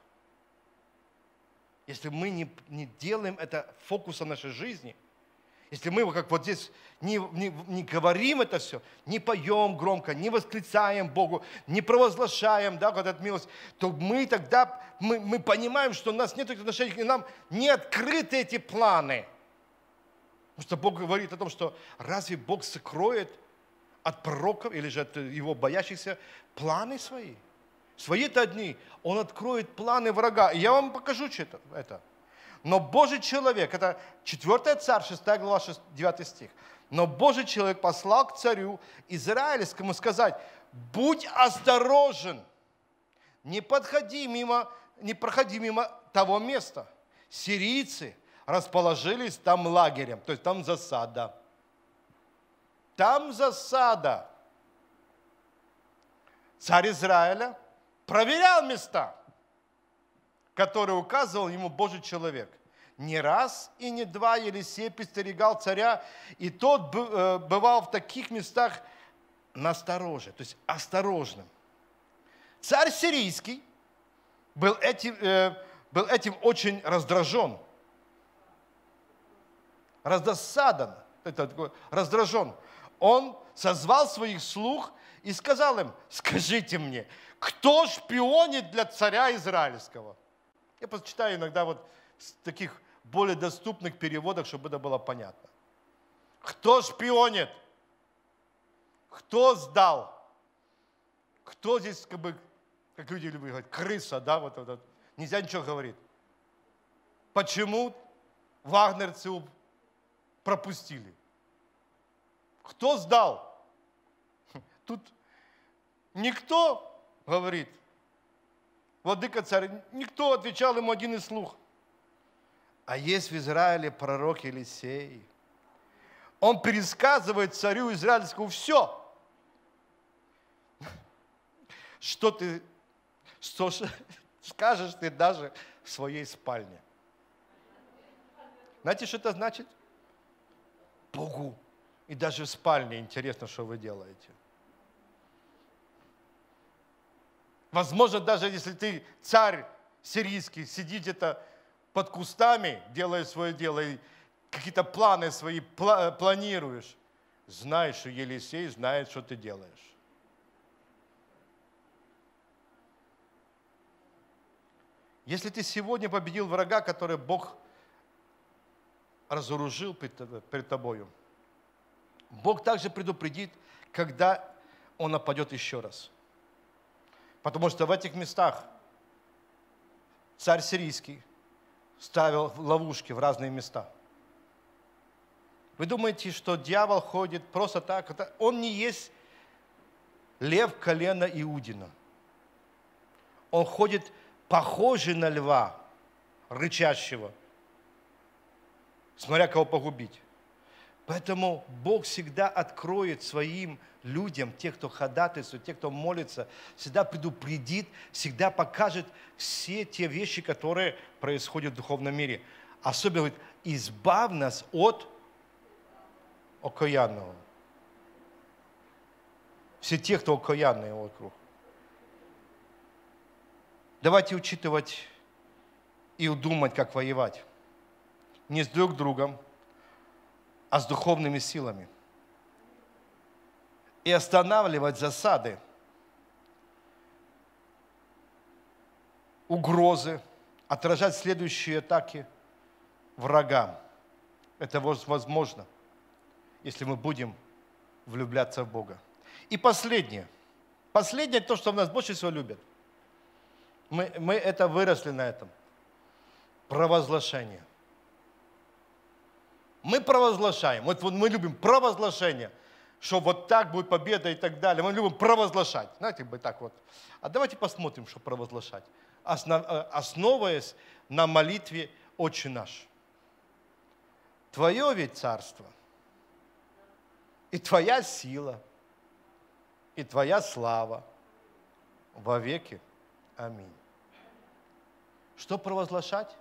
Если мы не, не делаем это фокусом нашей жизни, если мы, как вот здесь, не, не, не говорим это все, не поем громко, не восклицаем Богу, не провозглашаем, да, вот эту милость, то мы тогда мы, мы понимаем, что у нас нет таких отношений, и нам не открыты эти планы. Потому что Бог говорит о том, что разве Бог скроет от пророков или же от его боящихся планы свои? Свои-то одни. Он откроет планы врага. И я вам покажу что это. Но Божий человек, это четвёртое Царь, шестая глава, девятый стих. Но Божий человек послал к царю израильскому сказать: будь осторожен, не подходи мимо, не проходи мимо того места. Сирийцы расположились там лагерем, то есть там засада. Там засада. Царь Израиля проверял места, который указывал ему Божий человек. Не раз и не два Елисей предостерегал царя, и тот бывал в таких местах настороже, то есть осторожным. Царь сирийский был этим, был этим очень раздражен, раздосадан, это такой, раздражен. Он созвал своих слуг и сказал им: скажите мне, кто шпионит для царя израильского? Я просто читаю иногда вот в таких более доступных переводах, чтобы это было понятно. Кто шпионит? Кто сдал? Кто здесь, как бы, как люди любят говорить, крыса, да, вот это. Нельзя ничего говорить. Почему вагнерцев пропустили? Кто сдал? Тут никто говорит. Владыка царь, никто, отвечал ему один из слуг. А есть в Израиле пророк Елисей. Он пересказывает царю израильскому все. Что ты, что скажешь ты даже в своей спальне. Знаете, что это значит? Богу. И даже в спальне интересно, что вы делаете. Возможно, даже если ты царь сирийский, сидит где-то под кустами, делая свое дело, и какие-то планы свои пла- планируешь, знай, что Елисей знает, что ты делаешь. Если ты сегодня победил врага, который Бог разоружил перед тобою, Бог также предупредит, когда он нападет еще раз. Потому что в этих местах царь сирийский ставил ловушки в разные места. Вы думаете, что дьявол ходит просто так? Он не есть лев колена Иудина. Он ходит похожий на льва, рычащего, смотря кого погубить. Поэтому Бог всегда откроет своим людям, тех, кто ходатайствует, тех, кто молится, всегда предупредит, всегда покажет все те вещи, которые происходят в духовном мире. Особенно говорит, избавь нас от окаянного. Все те, кто окаянные вокруг. Давайте учитывать и думать, как воевать. Не с друг другом, а с духовными силами. И останавливать засады, угрозы, отражать следующие атаки врагам. Это возможно, если мы будем влюбляться в Бога. И последнее. Последнее, то, что нас больше всего любят. Мы, мы это выросли на этом. Провозглашение. Мы провозглашаем. Вот, вот мы любим провозглашение, что вот так будет победа и так далее. Мы любим провозглашать. Знаете, бы так вот. А давайте посмотрим, что провозглашать. Основ, основываясь на молитве «Отче наш». Твое ведь царство, и Твоя сила, и Твоя слава во веки. Аминь. Что провозглашать?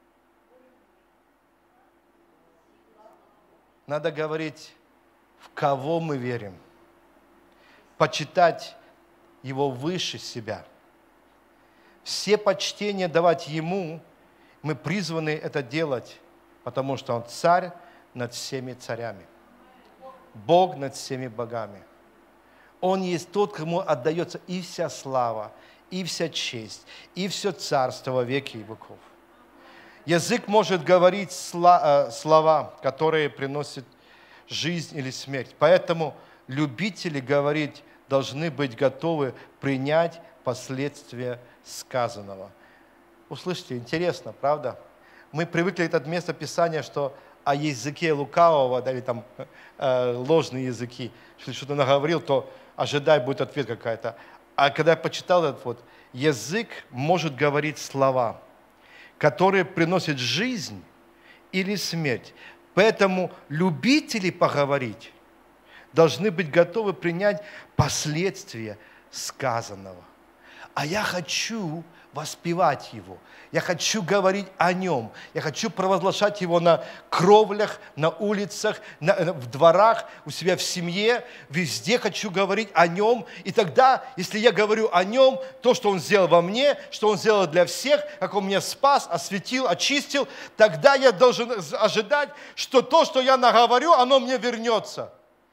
Надо говорить, в кого мы верим. Почитать Его выше себя. Все почтения давать Ему. Мы призваны это делать, потому что Он царь над всеми царями. Бог над всеми богами. Он есть тот, кому отдается и вся слава, и вся честь, и все царство во веки веков. Язык может говорить слова, которые приносят жизнь или смерть. Поэтому любители говорить должны быть готовы принять последствия сказанного. Услышьте, интересно, правда? Мы привыкли от места Писания, что о языке лукавого, да, или там э, ложные языки, если что-то наговорил, то ожидай, будет ответ какая-то. А когда я почитал этот вот, язык может говорить слова, которые приносят жизнь или смерть. Поэтому любители поговорить должны быть готовы принять последствия сказанного. А я хочу воспевать Его. Я хочу говорить о Нем. Я хочу провозглашать Его на кровлях, на улицах, на, в дворах, у себя в семье. Везде хочу говорить о Нем. И тогда, если я говорю о Нем, то, что Он сделал во мне, что Он сделал для всех, как Он меня спас, осветил, очистил, тогда я должен ожидать, что то, что я наговорю, оно мне вернется.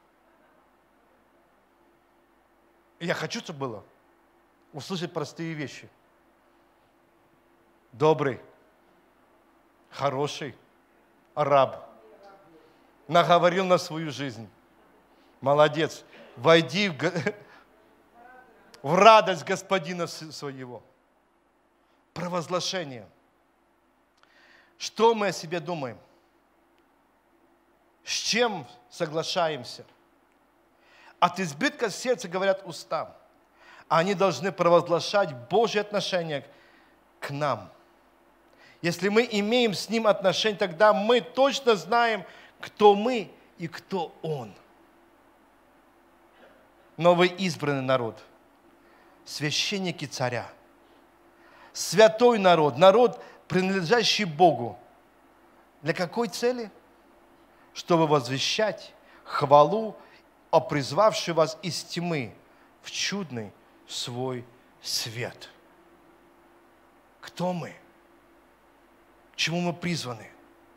И я хочу, чтобы было. Услышать простые вещи. Добрый, хороший раб. Наговорил на свою жизнь. Молодец. Войди в, в радость Господина своего. Провозглашение. Что мы о себе думаем? С чем соглашаемся? От избытка сердца говорят уста. Они должны провозглашать Божьи отношения к нам. Если мы имеем с Ним отношения, тогда мы точно знаем, кто мы и кто Он. Новый избранный народ, священники царя, святой народ, народ, принадлежащий Богу. Для какой цели? Чтобы возвещать хвалу о призвавшей вас из тьмы в чудный свой свет. Кто мы? К чему мы призваны?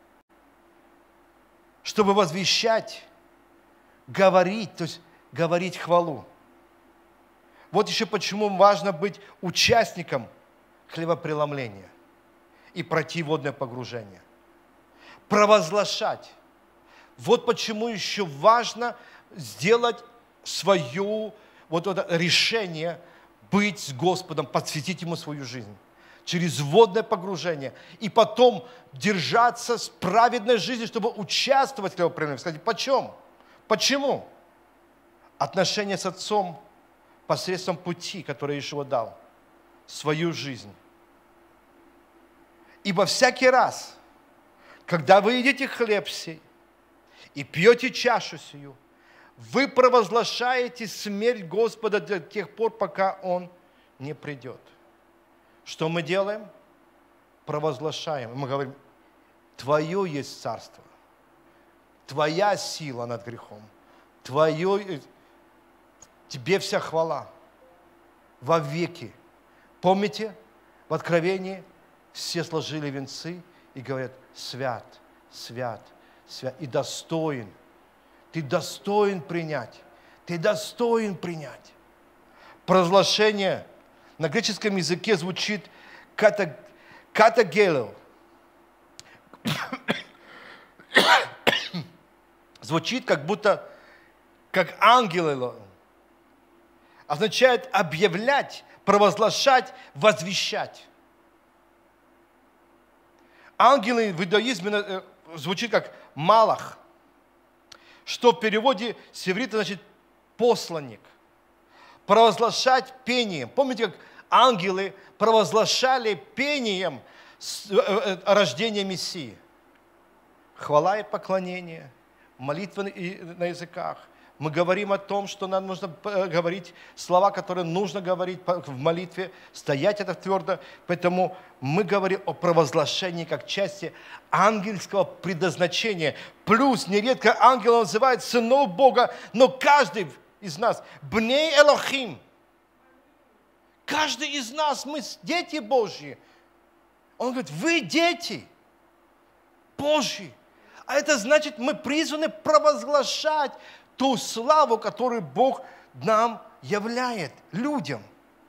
Чтобы возвещать, говорить, то есть говорить хвалу. Вот еще почему важно быть участником хлебопреломления и пройти водное погружение. Провозглашать. Вот почему еще важно сделать свое вот это решение быть с Господом, посвятить Ему свою жизнь. Через водное погружение. И потом держаться с праведной жизнью, чтобы участвовать в Его примере. Сказать, почему? Почему? Отношения с Отцом посредством пути, который Иешуа дал. Свою жизнь. Ибо всякий раз, когда вы едите хлеб сей и пьете чашу сию, вы провозглашаете смерть Господа до тех пор, пока Он не придет. Что мы делаем? Провозглашаем. Мы говорим, Твое есть царство, Твоя сила над грехом, Твое, Тебе вся хвала во веки. Помните, в Откровении все сложили венцы и говорят, свят, свят, свят, и достоин. Ты достоин принять. Ты достоин принять. Провозглашение на греческом языке звучит ката, катагело. Звучит как будто, как ангелы. Означает объявлять, провозглашать, возвещать. Ангелы в иудаизме звучит как малах, что в переводе с иврита значит посланник. Провозглашать пением. Помните, как ангелы провозглашали пением рождение Мессии? Хвала и поклонение, молитва на языках. Мы говорим о том, что нам нужно говорить слова, которые нужно говорить в молитве, стоять это твердо. Поэтому мы говорим о провозглашении как части ангельского предназначения. Плюс нередко ангелы называют сынов Бога, но каждый из нас, бней Элохим, каждый из нас, мы дети Божьи. Он говорит, вы дети Божьи. А это значит, мы призваны провозглашать ту славу, которую Бог нам являет, людям.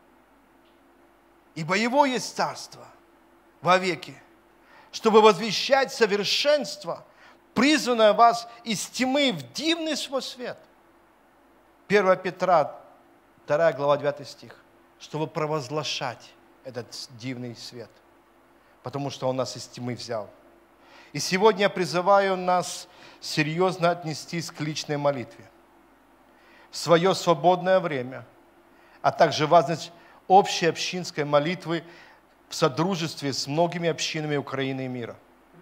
Ибо Его есть царство вовеки, чтобы возвещать совершенство, призванное вас из тьмы в дивный свой свет. первое Петра, вторая глава, девятый стих. Чтобы провозглашать этот дивный свет, потому что Он нас из тьмы взял. И сегодня я призываю нас серьезно отнестись к личной молитве. В свое свободное время, а также важность общей общинской молитвы в содружестве с многими общинами Украины и мира.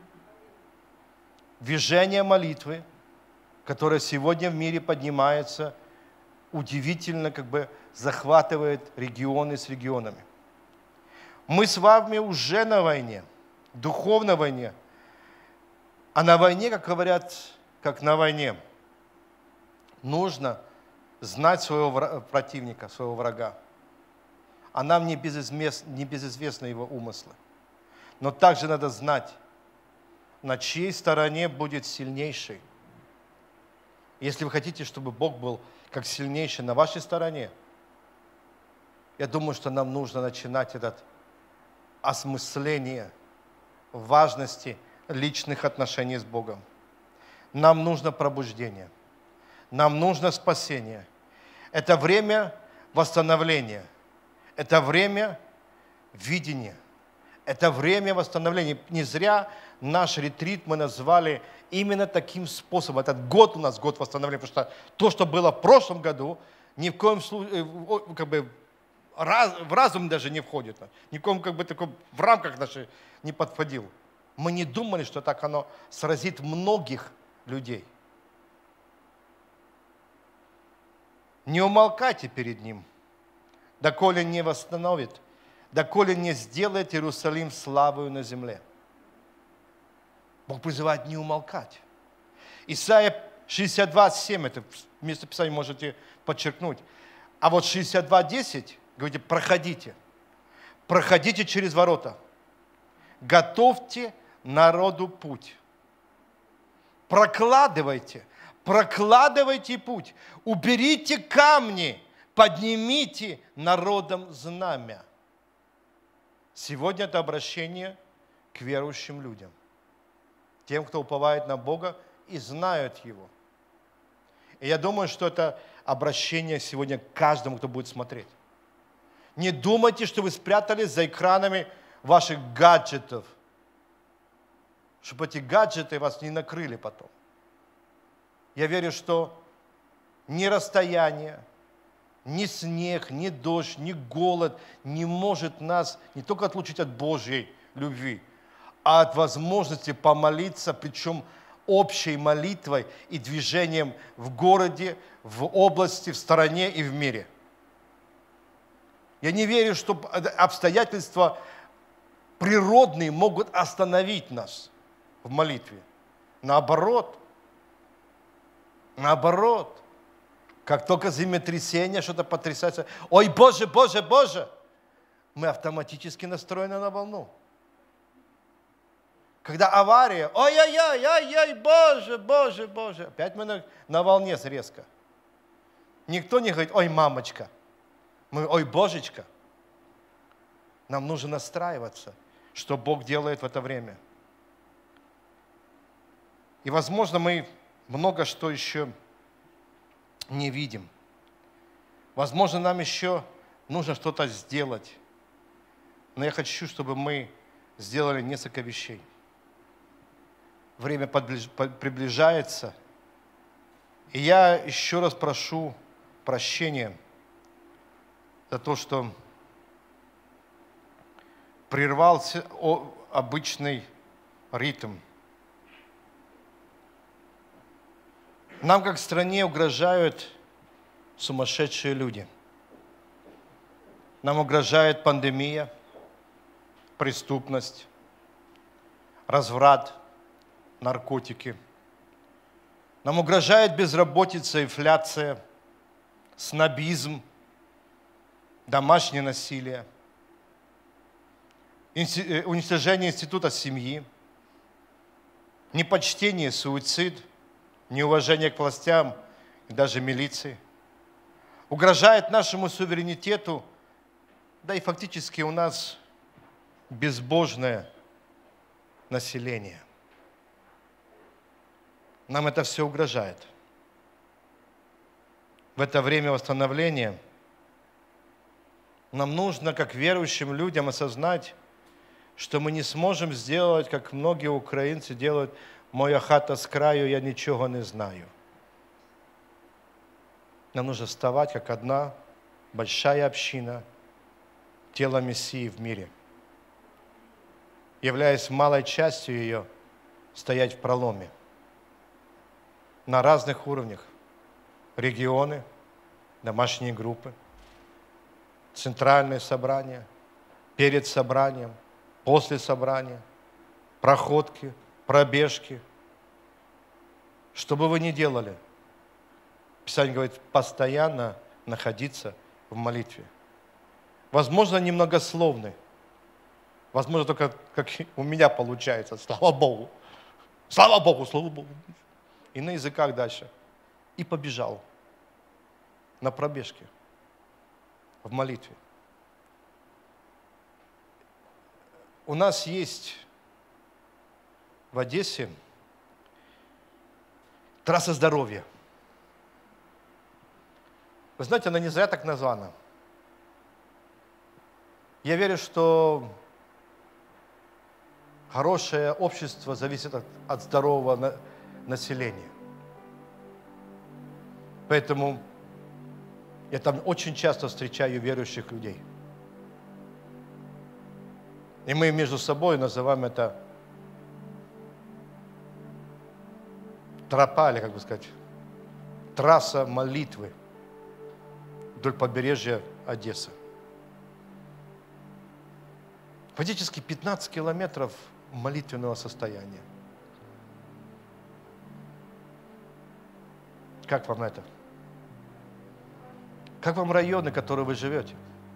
Движение молитвы, которое сегодня в мире поднимается, удивительно как бы захватывает регионы с регионами. Мы с вами уже на войне, духовной войне. А на войне, как говорят, как на войне, нужно знать своего противника, своего врага. А нам не безызвестны, не безызвестны его умыслы. Но также надо знать, на чьей стороне будет сильнейший. Если вы хотите, чтобы Бог был как сильнейший на вашей стороне, я думаю, что нам нужно начинать это осмысление важности личных отношений с Богом. Нам нужно пробуждение. Нам нужно спасение. Это время восстановления. Это время видения. Это время восстановления. Не зря наш ретрит мы назвали именно таким способом. Этот год у нас год восстановления, потому что то, что было в прошлом году, ни в коем случае, как бы, в разум даже не входит. Ни в коем, как бы, такой, в рамках даже не подходил. Мы не думали, что так оно сразит многих людей. Не умолкайте перед Ним, доколе не восстановит, доколе не сделает Иерусалим славою на земле. Бог призывает не умолкать. Исайя шестьдесят два, семь, это местописание можете подчеркнуть. А вот шестьдесят два, десять, говорите, проходите. Проходите через ворота. Готовьте народу путь. Прокладывайте, прокладывайте путь. Уберите камни, поднимите народом знамя. Сегодня это обращение к верующим людям. Тем, кто уповает на Бога и знают Его. И я думаю, что это обращение сегодня к каждому, кто будет смотреть. Не думайте, что вы спрятались за экранами ваших гаджетов, чтобы эти гаджеты вас не накрыли потом. Я верю, что ни расстояние, ни снег, ни дождь, ни голод не может нас не только отлучить от Божьей любви, а от возможности помолиться, причем общей молитвой и движением в городе, в области, в стране и в мире. Я не верю, что обстоятельства природные могут остановить нас в молитве. Наоборот, наоборот, как только землетрясение, что-то потрясается, ой, Боже, Боже, Боже, мы автоматически настроены на волну. Когда авария, ой-ой-ой, ой-ой, Боже, Боже, Боже, опять мы на, на волне резко. Никто не говорит, ой, мамочка, мы, ой, Божечка. Нам нужно настраиваться, что Бог делает в это время. И, возможно, мы много что еще не видим. Возможно, нам еще нужно что-то сделать. Но я хочу, чтобы мы сделали несколько вещей. Время приближается. И я еще раз прошу прощения за то, что прервался обычный ритм. Нам, как стране, угрожают сумасшедшие люди. Нам угрожает пандемия, преступность, разврат, наркотики. Нам угрожает безработица, инфляция, снобизм, домашнее насилие, уничтожение института семьи, непочтение, суицид, неуважение к властям и даже милиции. Угрожает нашему суверенитету, да и фактически у нас безбожное население. Нам это все угрожает. В это время восстановления нам нужно, как верующим людям, осознать, что мы не сможем сделать, как многие украинцы делают, «Моя хата с краю, я ничего не знаю». Нам нужно вставать, как одна большая община, тело Мессии в мире. Являясь малой частью ее, стоять в проломе. На разных уровнях. Регионы, домашние группы, центральные собрания, перед собранием, после собрания, проходки, пробежки. Что бы вы ни делали, Писание говорит, постоянно находиться в молитве. Возможно, немногословны. Возможно, только как у меня получается. Слава Богу. Слава Богу, слава Богу. И на языках дальше. И побежал на пробежке, в молитве. У нас есть в Одессе трасса здоровья. Вы знаете, она не зря так названа. Я верю, что хорошее общество зависит от, от здорового на, населения. Поэтому я там очень часто встречаю верующих людей. И мы между собой называем это тропа, или как бы сказать, трасса молитвы вдоль побережья Одессы. Фактически пятнадцать километров молитвенного состояния. Как вам это? Как вам районы, в которых вы живете?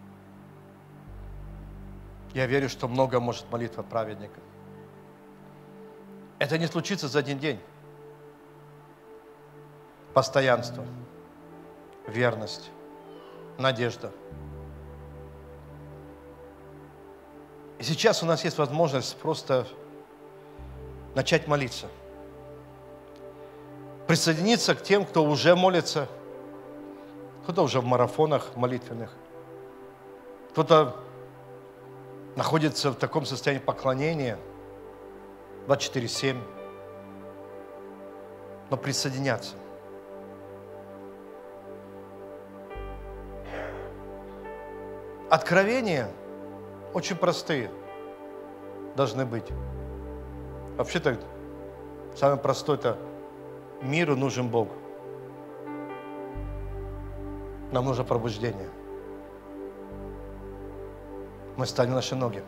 Я верю, что много может молитва праведника. Это не случится за один день. Постоянство, верность, надежда. И сейчас у нас есть возможность просто начать молиться. Присоединиться к тем, кто уже молится, кто-то уже в марафонах молитвенных. Кто-то находится в таком состоянии поклонения двадцать четыре семь, но присоединяться. Откровения очень простые должны быть. Вообще-то, самое простое – это миру нужен Бог. Нам нужно пробуждение. Мы встали на наши ноги.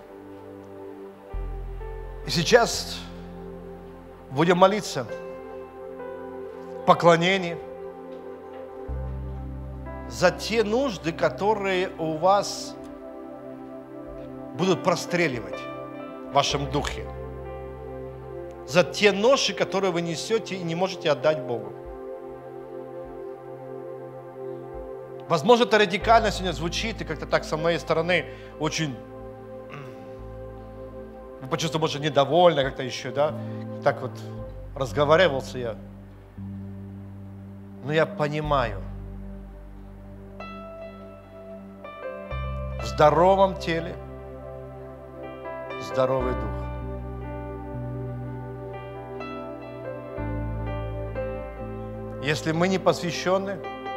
И сейчас будем молиться в поклонении за те нужды, которые у вас будут простреливать в вашем духе. За те ноши, которые вы несете и не можете отдать Богу. Возможно, это радикально сегодня звучит, и как-то так со моей стороны очень, вы почувствовали, может, недовольно как-то еще, да? Так вот разговаривался я. Но я понимаю, в здоровом теле здоровый дух. Если мы не посвящены,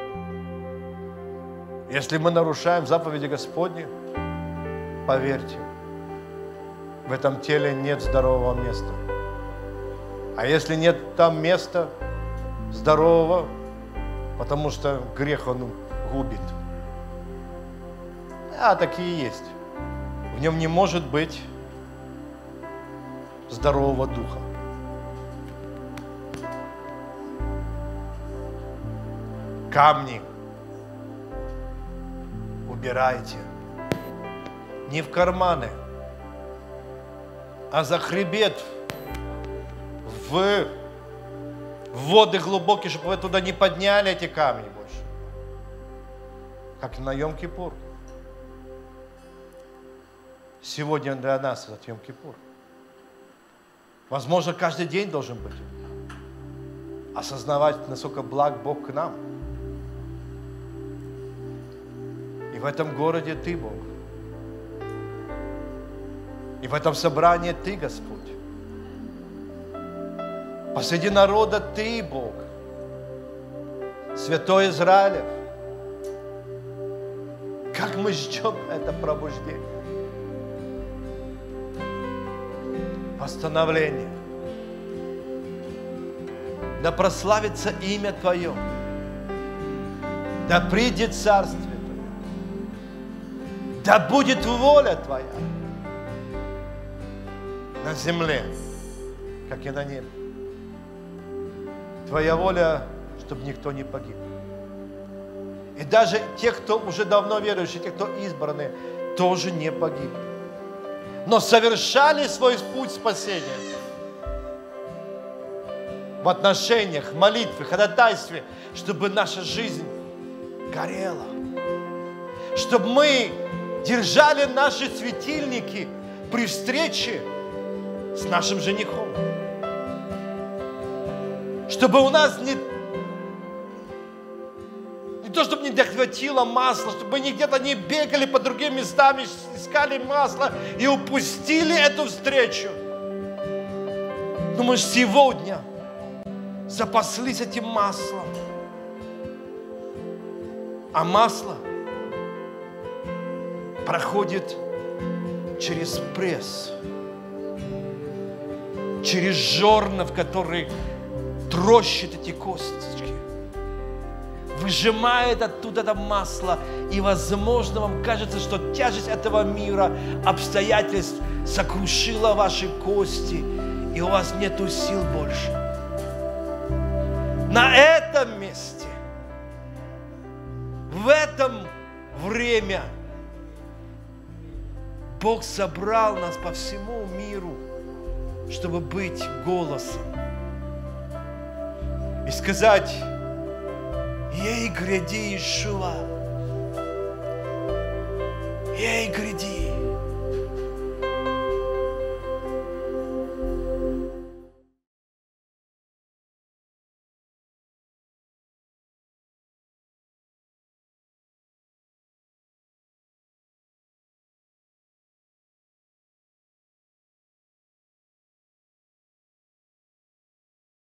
если мы нарушаем заповеди Господни, поверьте, в этом теле нет здорового места. А если нет там места здорового, потому что грех, он губит. А, такие есть. В нем не может быть здорового духа. Камни убирайте не в карманы, а за хребет, в воды глубокие, чтобы вы туда не подняли эти камни больше. Как на Йом-Кипур. Сегодня для нас этот Йом-Кипур. Возможно, каждый день должен быть. Осознавать, насколько благ Бог к нам. И в этом городе Ты, Бог. И в этом собрании Ты, Господь. Посреди народа Ты, Бог. Святой Израилев. Как мы ждем это пробуждение. Восстановление. Да прославится имя Твое. Да придет Царствие Твое. Да будет воля Твоя на земле, как и на небе. Твоя воля, чтобы никто не погиб. И даже те, кто уже давно верующие, те, кто избраны, тоже не погибли. Но совершали свой путь спасения в отношениях, молитве, ходатайстве, чтобы наша жизнь горела. Чтобы мы держали наши светильники при встрече с нашим женихом. Чтобы у нас не, не то, чтобы не дохватило масло, чтобы мы где-то не бегали по другим местам, искали масло и упустили эту встречу. Но мы же сегодня запаслись этим маслом. А масло проходит через пресс, через жорнов, который трощит эти косточки, выжимает оттуда это масло, и, возможно, вам кажется, что тяжесть этого мира, обстоятельств сокрушила ваши кости, и у вас нету сил больше. На этом месте, в этом время Бог собрал нас по всему миру, чтобы быть голосом и сказать: «Ей, гряди, Иешуа! Ей, гряди!»